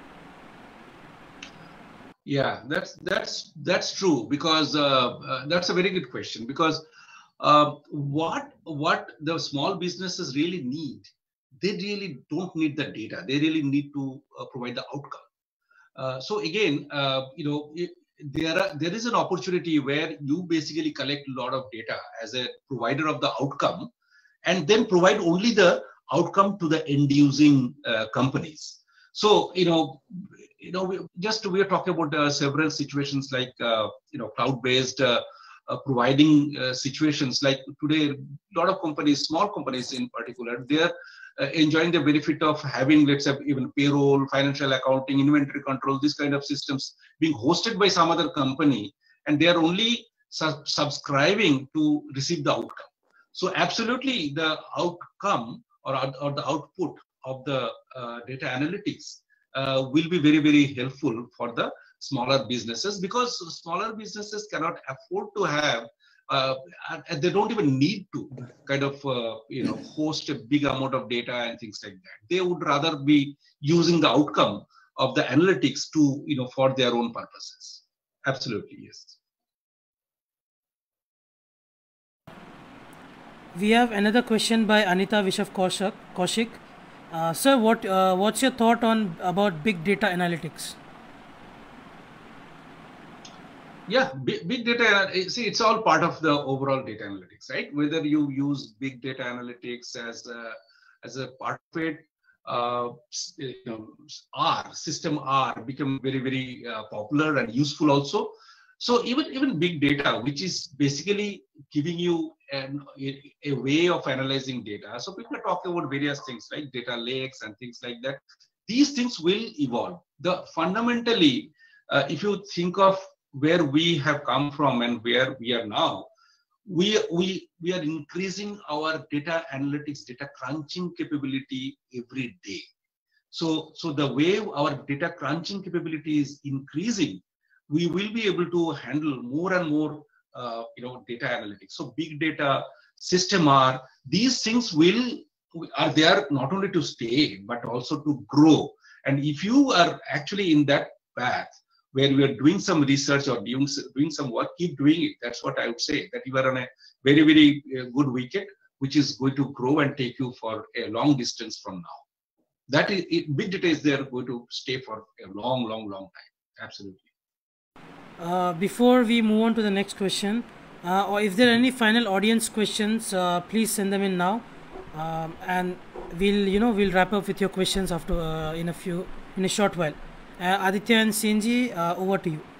Yeah, that's true, because that's a very good question, because what the small businesses really need, they really don't need the data. They really need to provide the outcome. So again, there is an opportunity where you basically collect a lot of data as a provider of the outcome, and then provide only the outcome to the end using companies. So we are talking about several situations like cloud-based providing situations. Like today, a lot of companies, small companies in particular, they're enjoying the benefit of having, let's say, even payroll, financial accounting, inventory control, this kind of systems being hosted by some other company, and they are only subscribing to receive the outcome. So absolutely, the outcome or the output of the data analytics will be very helpful for the smaller businesses, because smaller businesses cannot afford to have and they don't even need to kind of host a big amount of data and things like that. They would rather be using the outcome of the analytics to for their own purposes. Absolutely, yes. We have another question by Anita Vishav Kaushik. Sir, what's your thought about big data analytics? Yeah, big data, see, it's all part of the overall data analytics, right? Whether you use big data analytics as a part of it, system R become very popular and useful also. So even big data, which is basically giving you a way of analyzing data. So people are talking about various things like data lakes and things like that. These things will evolve. Fundamentally, if you think of where we have come from and where we are now, we are increasing our data analytics, data crunching capability every day. So the way our data crunching capability is increasing, we will be able to handle more and more data analytics. So big data, system R, these things are there not only to stay but also to grow. And if you are actually in that path where we are doing some research or doing some work, keep doing it. That's what I would say, that you are on a very good wicket, which is going to grow and take you for a long distance from now. That is, big data is there going to stay for a long time. Absolutely. Before we move on to the next question, or if there are any final audience questions, please send them in now, and we'll wrap up with your questions after in a short while. Aditya and Senji, over to you.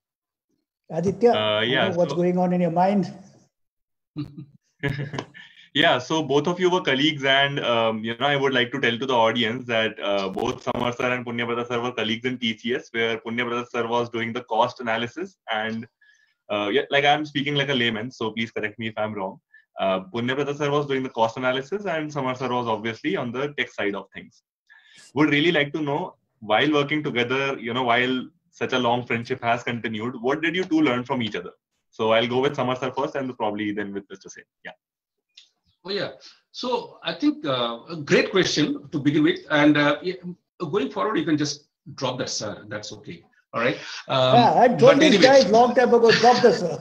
Aditya, what's going on in your mind? Yeah, so both of you were colleagues, and I would like to tell to the audience that both Samar sir and Punya Brother sir were colleagues in TCS, where Punya Brother sir was doing the cost analysis, and like I'm speaking like a layman, so please correct me if I'm wrong. Punya Brother sir was doing the cost analysis, and Samar sir was obviously on the tech side of things. Would really like to know, while working together, while such a long friendship has continued, what did you two learn from each other? So I'll go with Samar sir first, and probably then with Mr. Sen. Yeah. Oh, yeah. So I think a great question to begin with. And going forward, you can just drop that, sir. That's okay. All right. Yeah, I told these guys long time ago, drop the sir.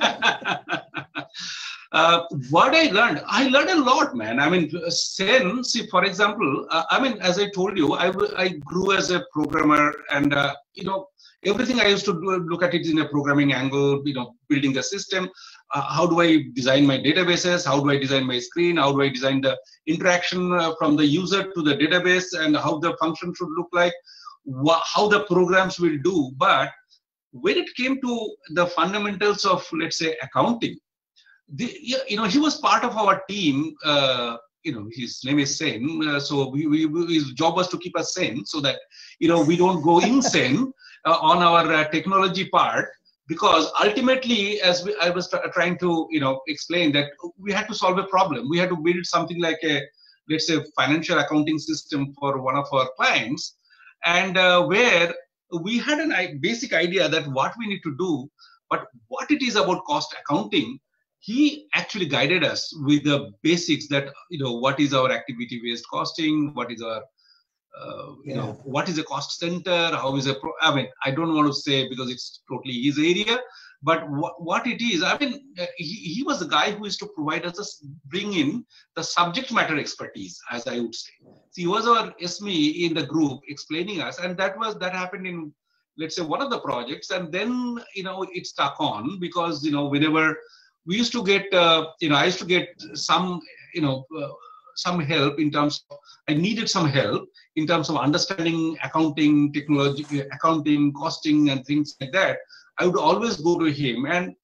What I learned a lot, man. I mean, Sen, see, for example, as I told you, I grew as a programmer, and, everything I used to do, look at it in a programming angle, building the system. How do I design my databases? How do I design my screen? How do I design the interaction from the user to the database, and how the function should look like, how the programs will do. But when it came to the fundamentals of, let's say, accounting, he was part of our team. His name is Sen. So his job was to keep us sane, so that, we don't go insane on our technology part. Because ultimately, as I was trying to, explain, that we had to solve a problem. We had to build something like let's say, financial accounting system for one of our clients, and where we had a basic idea that what we need to do, but what it is about cost accounting, he actually guided us with the basics that, what is our activity-based costing, what is our what is a cost center, how is I don't want to say, because it's totally his area, but what it is, he was the guy who is to provide us, bring in the subject matter expertise, as I would say. So he was our SME in the group explaining us, and that happened in, let's say, one of the projects, and then, it stuck on, because, whenever we used to get, I used to get some, some help in terms of, I needed some help in terms of understanding accounting, technology, accounting, costing, and things like that. I would always go to him, and,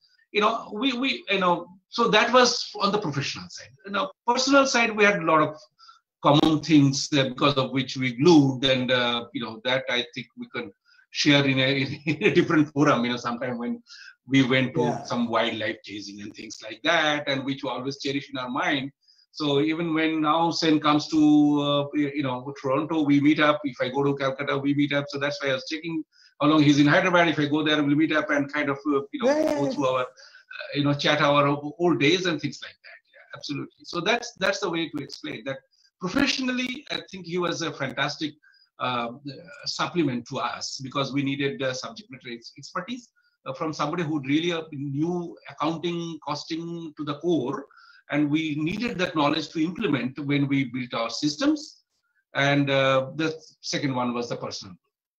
so that was on the professional side. Personal side, we had a lot of common things because of which we glued, and, that I think we can share in a different forum, sometime when we went to some wildlife chasing and things like that, and which we always cherish in our mind. So even when now Sen comes to, Toronto, we meet up. If I go to Calcutta, we meet up. So that's why I was checking how long he's in Hyderabad. If I go there, we'll meet up and kind of, go through our, chat our old days and things like that. Yeah, absolutely. So that's the way to explain that. Professionally, I think he was a fantastic supplement to us, because we needed subject matter expertise from somebody who really knew accounting, costing to the core. And we needed that knowledge to implement when we built our systems. And the second one was the personal.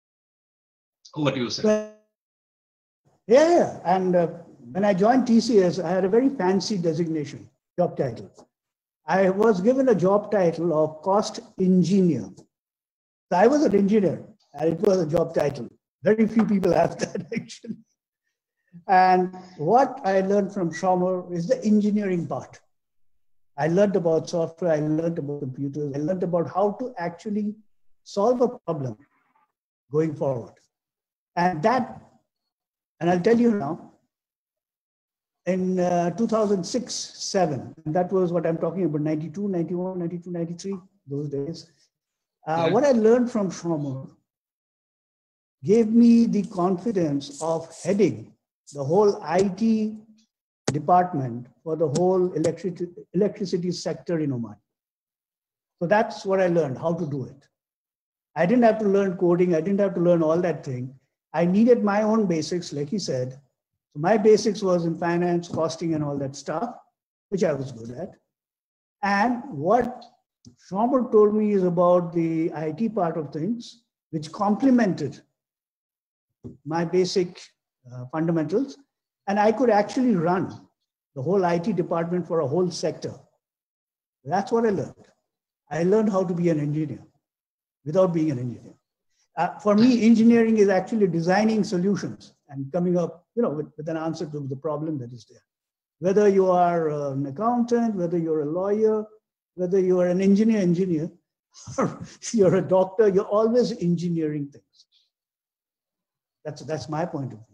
What do you say? Yeah. And when I joined TCS, I had a very fancy designation, job title. I was given a job title of cost engineer. So I was an engineer, and it was a job title. Very few people have that, actually. And what I learned from Shaumer is the engineering part. I learned about software, I learned about computers, I learned about how to actually solve a problem going forward. And I'll tell you now, in 2006-07, that was what I'm talking about, 92, 91, 92, 93, those days. What I learned from Shaumer gave me the confidence of heading the whole IT department for the whole electricity sector in Oman. So that's what I learned, how to do it. I didn't have to learn coding. I didn't have to learn all that thing. I needed my own basics, like he said. So my basics was in finance, costing, and all that stuff, which I was good at. And what Shaumer told me is about the IT part of things, which complemented my basic fundamentals. And I could actually run the whole IT department for a whole sector. That's what I learned. I learned how to be an engineer without being an engineer. For me, engineering is actually designing solutions and coming up, with an answer to the problem that is there. Whether you are an accountant, whether you're a lawyer, whether you are an engineer, or you're a doctor, you're always engineering things. That's my point of view.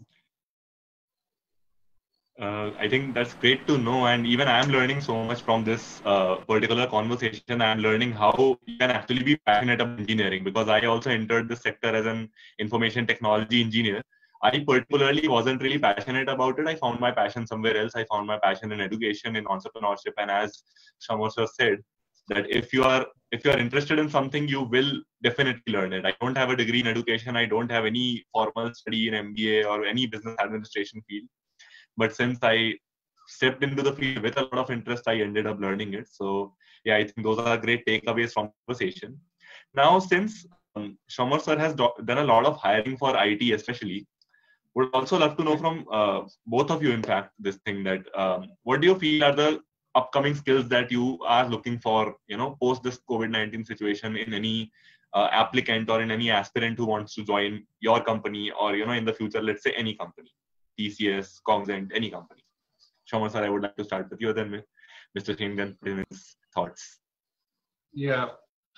I think that's great to know, and even I'm learning so much from this particular conversation. I'm learning how you can actually be passionate about engineering, because I also entered the sector as an information technology engineer. I particularly wasn't really passionate about it. I found my passion somewhere else. I found my passion in education, in entrepreneurship, and as Shamar sir said, that if you are interested in something, you will definitely learn it. I don't have a degree in education. I don't have any formal study in MBA or any business administration field. But since I stepped into the field with a lot of interest, I ended up learning it. So yeah, I think those are great takeaways from the conversation. Now, since Shamar sir has done a lot of hiring for IT especially, would also love to know from both of you, in fact, this thing that what do you feel are the upcoming skills that you are looking for, post this COVID-19 situation in any applicant or in any aspirant who wants to join your company or, in the future, let's say any company, TCS, Cognizant, any company. Shamar sir, I would like to start with you, then Mr. Singh can put in his thoughts. Yeah.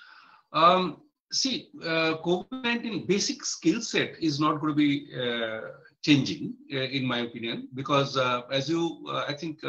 See, COVID-19 basic skill set is not going to be changing, in my opinion, because as you, I think,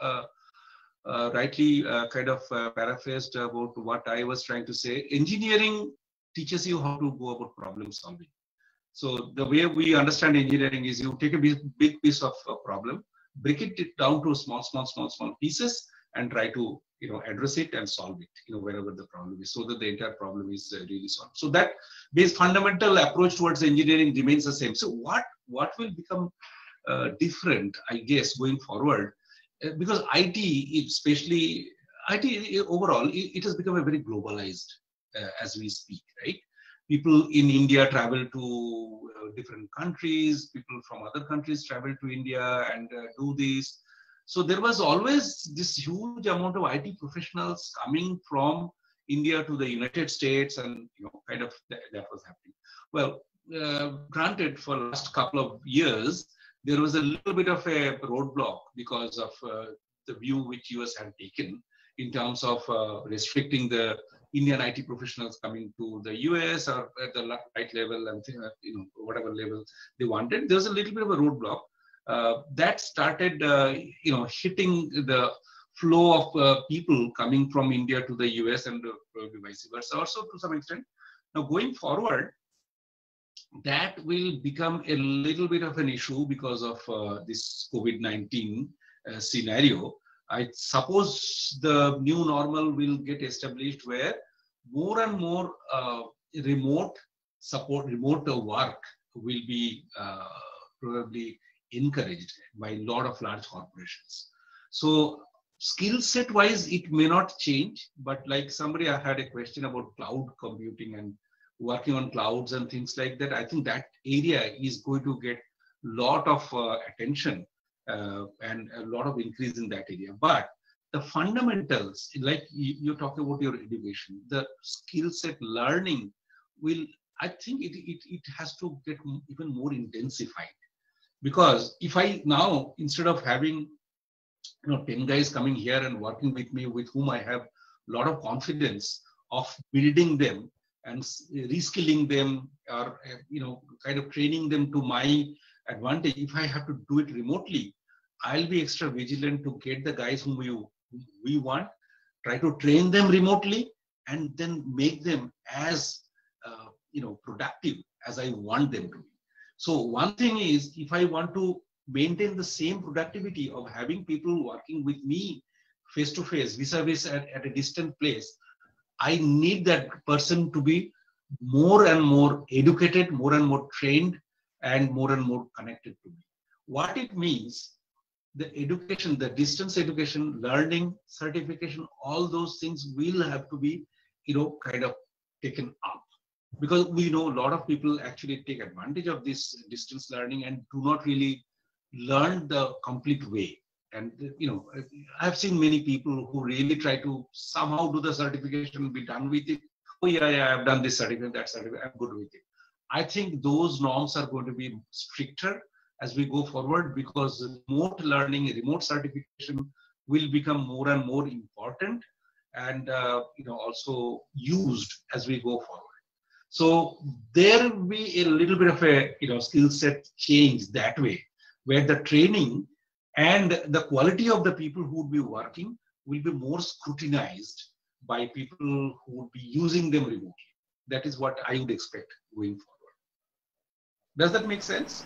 rightly kind of paraphrased about what I was trying to say, engineering teaches you how to go about problem solving. So the way we understand engineering is you take a big piece of a problem, break it down to small pieces, and try to address it and solve it, wherever the problem is, so that the entire problem is really solved. So that base fundamental approach towards engineering remains the same. So what will become different, I guess, going forward, because IT, especially IT overall, it has become a very globalized as we speak, right? People in India travel to different countries. People from other countries travel to India and do this. So there was always this huge amount of IT professionals coming from India to the United States, and kind of that was happening. Well, granted, for the last couple of years, there was a little bit of a roadblock because of the view which US had taken in terms of restricting the Indian IT professionals coming to the US or at the right level and whatever level they wanted. There was a little bit of a roadblock that started hitting the flow of people coming from India to the US and vice versa also to some extent. Now going forward, that will become a little bit of an issue because of this COVID-19 scenario. I suppose the new normal will get established where more and more remote work will be probably encouraged by a lot of large corporations. So skill set wise, it may not change, but like somebody I had a question about cloud computing and working on clouds and things like that. I think that area is going to get a lot of attention and a lot of increase in that area. But the fundamentals, like you talk about your education, the skill set learning will, I think it has to get even more intensified. Because if I now, instead of having 10 guys coming here and working with me, with whom I have a lot of confidence of building them and reskilling them, or kind of training them to my advantage, if I have to do it remotely, I'll be extra vigilant to get the guys whom we want, try to train them remotely, and then make them as productive as I want them to be. So one thing is, if I want to maintain the same productivity of having people working with me face to face, vis-a-vis at a distant place, I need that person to be more and more educated, more and more trained, and more connected to me. What it means, the education, the distance education, learning, certification, all those things will have to be, kind of taken up. Because we know a lot of people actually take advantage of this distance learning and do not really learn the complete way. And, I've seen many people who really try to somehow do the certification, be done with it. Oh, yeah, I've done this certificate, that certificate, I'm good with it. I think those norms are going to be stricter as we go forward, because remote learning, remote certification will become more and more important, and also used as we go forward. So there will be a little bit of a skill set change that way, where the training and the quality of the people who would be working will be more scrutinized by people who would be using them remotely. That is what I would expect going forward. Does that make sense?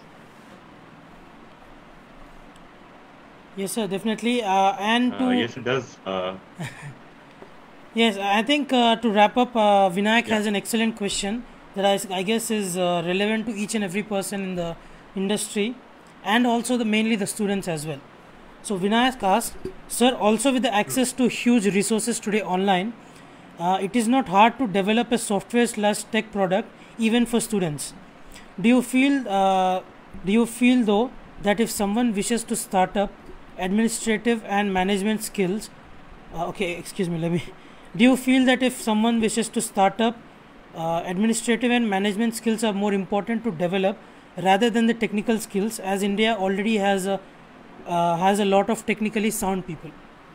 Yes, sir, definitely. Yes, it does. Yes, I think to wrap up, Vinayak has an excellent question that I guess is relevant to each and every person in the industry, and also mainly the students as well. So Vinayak asked, sir, also with the access to huge resources today online, it is not hard to develop a software/tech product even for students. Do you feel though that if someone wishes to start up administrative and management skills, do you feel that if someone wishes to start up, administrative and management skills are more important to develop rather than the technical skills, as India already has a lot of technically sound people?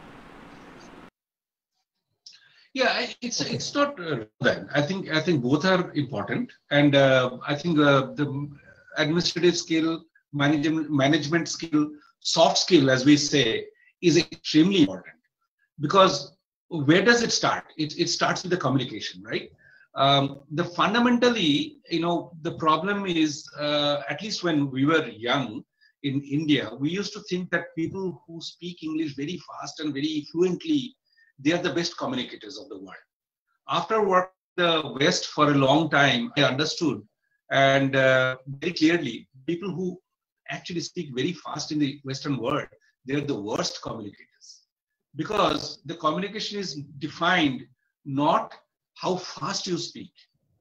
Yeah, it's not that. I think both are important, and I think the administrative skill, management skill, soft skill, as we say, is extremely important, because where does it start? It starts with the communication, right? The fundamentally, the problem is, at least when we were young in India, we used to think that people who speak English very fast and very fluently, they are the best communicators of the world. After working in the West for a long time, I understood, and very clearly, people who actually speak very fast in the Western world, they're the worst communicators. Because the communication is defined not how fast you speak,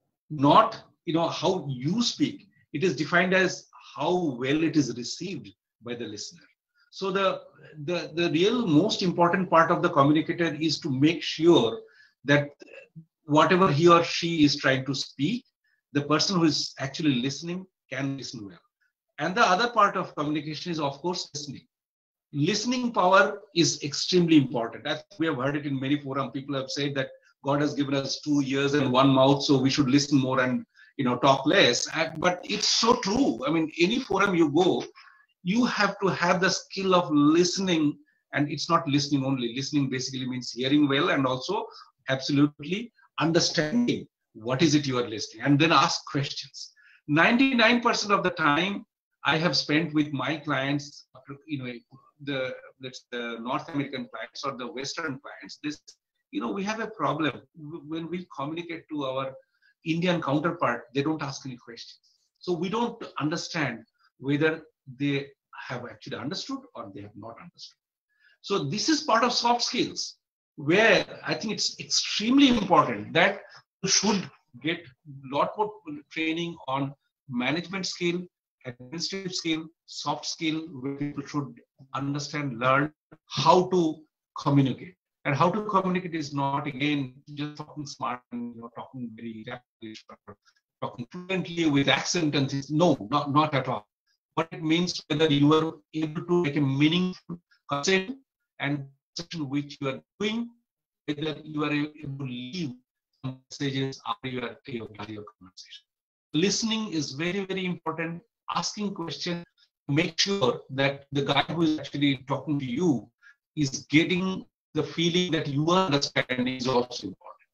not how you speak. It is defined as how well it is received by the listener. So the real most important part of the communicator is to make sure that whatever he or she is trying to speak, the person who is actually listening can listen well. And the other part of communication is, of course, listening. Listening power is extremely important. As we have heard it in many forums, people have said that God has given us 2 ears and 1 mouth, so we should listen more and talk less. But it's so true. I mean, any forum you go, you have to have the skill of listening, and it's not listening only. Listening basically means hearing well and also absolutely understanding what is it you are listening, and then ask questions. 99% of the time I have spent with my clients, the North American clients or the Western clients, we have a problem when we communicate to our Indian counterpart. They don't ask any questions, so we don't understand whether they have actually understood or they have not understood. So this is part of soft skills, where I think it's extremely important that you should get a lot more training on management skill, administrative skill, soft skill, where people should understand, learn how to communicate. And how to communicate is not, again, just talking smart and talking very rapidly, talking fluently with accent and things. No, not at all. What it means, whether you are able to make a meaningful conversation and which you are doing, whether you are able to leave messages after you are your conversation. Listening is very, very important. Asking questions, make sure that the guy who is actually talking to you is getting the feeling that you are understanding is also important.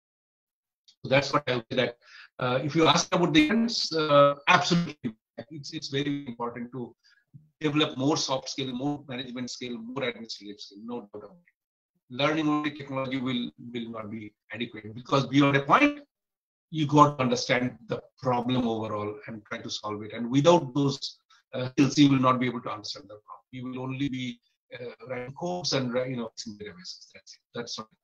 So that's what I would say, that if you ask about the ends, absolutely, it's very important to develop more soft skill, more management skill, more administrative skill, no doubt about it. Learning only technology will not be adequate, because beyond a point, you got to understand the problem overall and try to solve it. And without those skills, you will not be able to understand the problem. You will only be writing codes and fixing databases. That's it. That's all.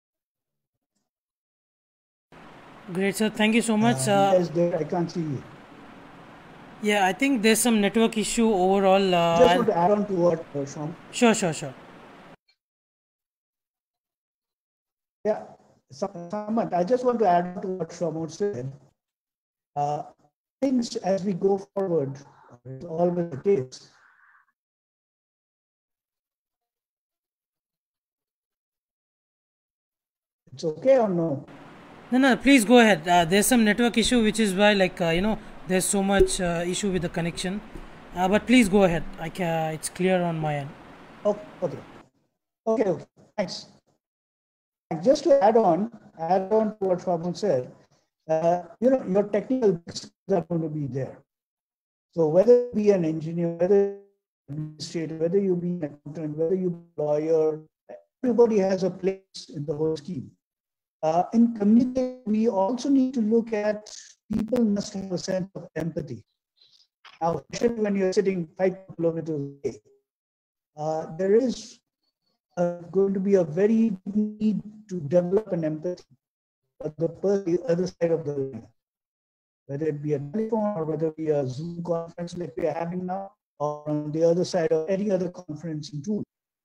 Great, sir. Thank you so much. Yes, there, I can't see you. Yeah, I think there's some network issue overall. Just want to add on to what Sham. Sure. Yeah, Samant, I just want to add on to what Sham said. Things as we go forward, It's always the case. It's okay or no? No, please go ahead. There's some network issue, which is why, there's so much issue with the connection. But please go ahead. It's clear on my end. Okay. Thanks. Just to add on to what Shravan said, your technical skills are going to be there. So whether you be an engineer, whether you be an administrator, whether you be an accountant, whether you be a lawyer, everybody has a place in the whole scheme. In communication, we also need to look at people must have a sense of empathy. Now, especially when you're sitting 5 kilometers away, there is going to be a very need to develop an empathy for the other side of the line, whether it be a telephone or whether it be a Zoom conference like we are having now, or on the other side of any other conferencing tool.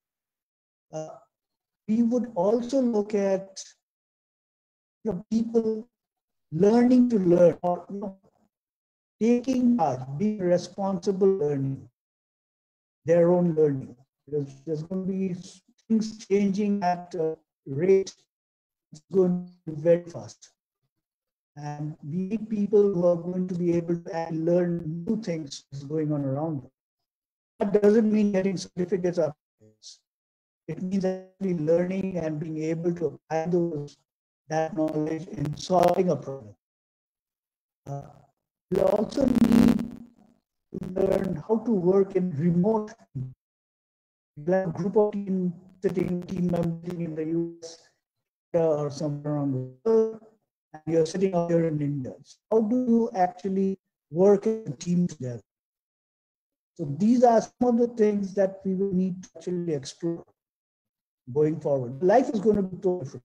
We would also look at people learning to learn, or taking part, being responsible learning, their own learning. Because there's going to be things changing at a rate, it's going to be very fast. And we need people who are going to be able to learn new things that's going on around them. That doesn't mean getting certificates after this. It means actually learning and being able to apply that knowledge in solving a problem. We also need to learn how to work in remote. You have a group of team members in the US or somewhere around the world, and you're sitting out here in India. So how do you actually work as a team together? So these are some of the things that we will need to actually explore going forward. Life is going to be totally different.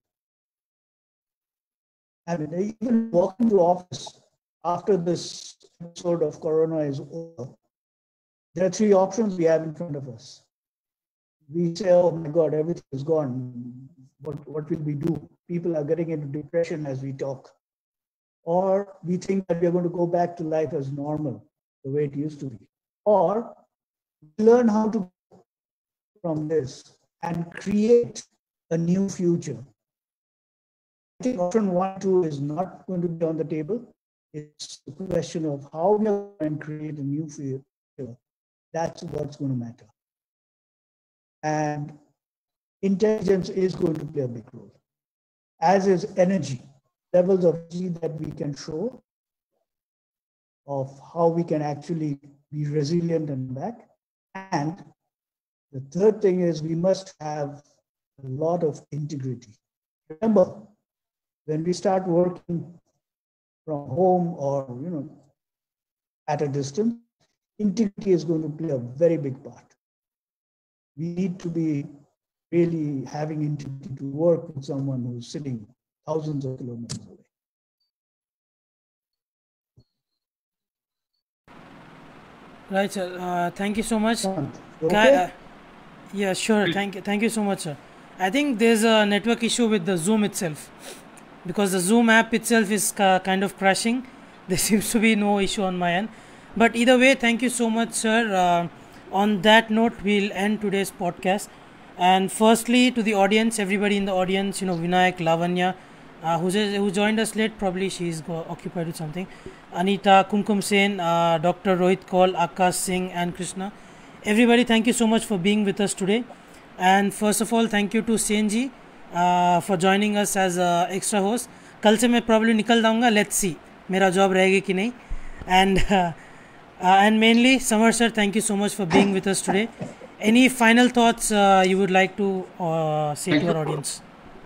I mean, even walking to office after this episode of Corona is over, there are 3 options we have in front of us. We say, oh my God, everything is gone. What will we do? People are getting into depression as we talk. Or we think that we're going to go back to life as normal, the way it used to be. Or learn how to from this and create a new future. I think option 1, 2 is not going to be on the table. It's the question of how we are going to create a new future. That's what's going to matter. And intelligence is going to play a big role, as is energy, levels of energy that we can show, of how we can actually be resilient and back. And the third thing is we must have a lot of integrity. Remember, when we start working from home or at a distance, integrity is going to play a very big part. We need to be really having integrity to work with someone who's sitting thousands of kilometers away. Right, sir. Thank you so much. Okay? Yeah, sure. Thank you so much, sir. I think there's a network issue with the Zoom itself, because the Zoom app itself is kind of crashing. There seems to be no issue on my end. But either way, thank you so much, sir. On that note, we'll end today's podcast. And firstly, to the audience, everybody in the audience, Vinayak, Lavanya, who joined us late, probably she's occupied with something. Anita, Kumkum Sen, Dr. Rohit Kaul, Akash Singh, and Krishna. Everybody, thank you so much for being with us today. And first of all, thank you to Sen ji for joining us as an extra host. कल से मैं probably निकल जाऊँगा. Let's see, मेरा job रहेगी कि नहीं. And mainly, Samar sir, thank you so much for being with us today. Any final thoughts you would like to say to our audience?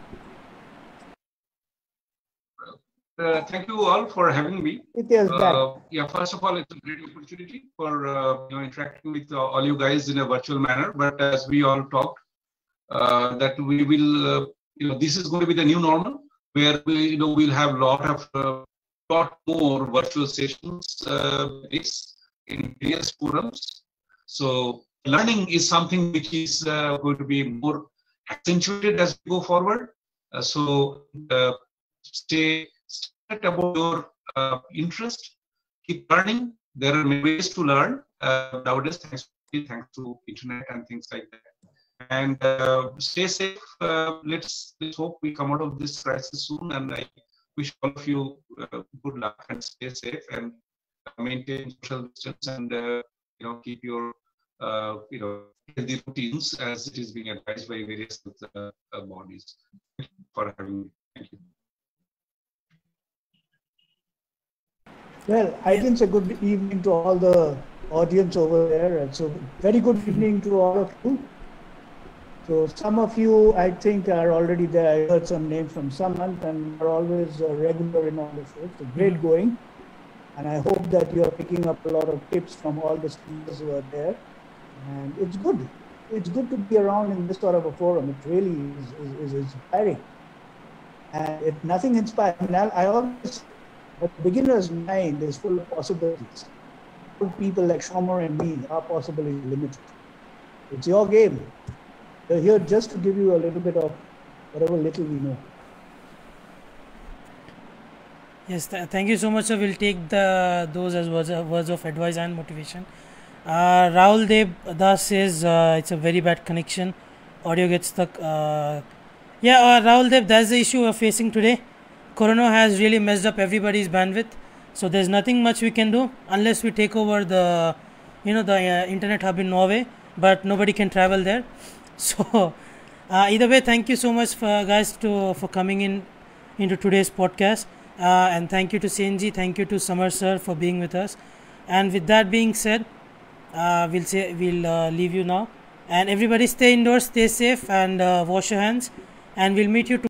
Thank you all for having me. Yeah, first of all, it's a great opportunity for interacting with all you guys in a virtual manner. But as we all talked, that we will, this is going to be the new normal, where we'll have lot more virtual sessions in various forums. So learning is something which is going to be more accentuated as we go forward. So stay about your interest, keep learning. There are many ways to learn, nowadays, thanks to internet and things like that. And stay safe. Let's hope we come out of this crisis soon. And I wish all of you good luck and stay safe and maintain social distance and keep your healthy routines as it is being advised by various bodies. Thank you for having me. Thank you. Well, I think it's a good evening to all the audience over there. It's a very good evening to all of you. So some of you, I think, are already there. I heard some names from Samant and are always regular in all the shows. So great going. And I hope that you are picking up a lot of tips from all the speakers who are there. And it's good. It's good to be around in this sort of a forum. It really is inspiring. And if nothing inspires, I always, the beginner's mind is full of possibilities. People like Shomer and me, our possibilities limited. It's your game. We're here just to give you a little bit of whatever little we know. Yes, thank you so much, sir. We'll take those as words of advice and motivation. Rahul Dev Das says it's a very bad connection. Audio gets stuck. Rahul Dev, that's the issue we're facing today. Corona has really messed up everybody's bandwidth. So there's nothing much we can do unless we take over the internet hub in Norway. But nobody can travel there. So either way, thank you so much guys for coming into today's podcast. And thank you to Senji, thank you to Samar sir for being with us. And with that being said, we'll leave you now. And everybody stay indoors, stay safe, and wash your hands. And we'll meet you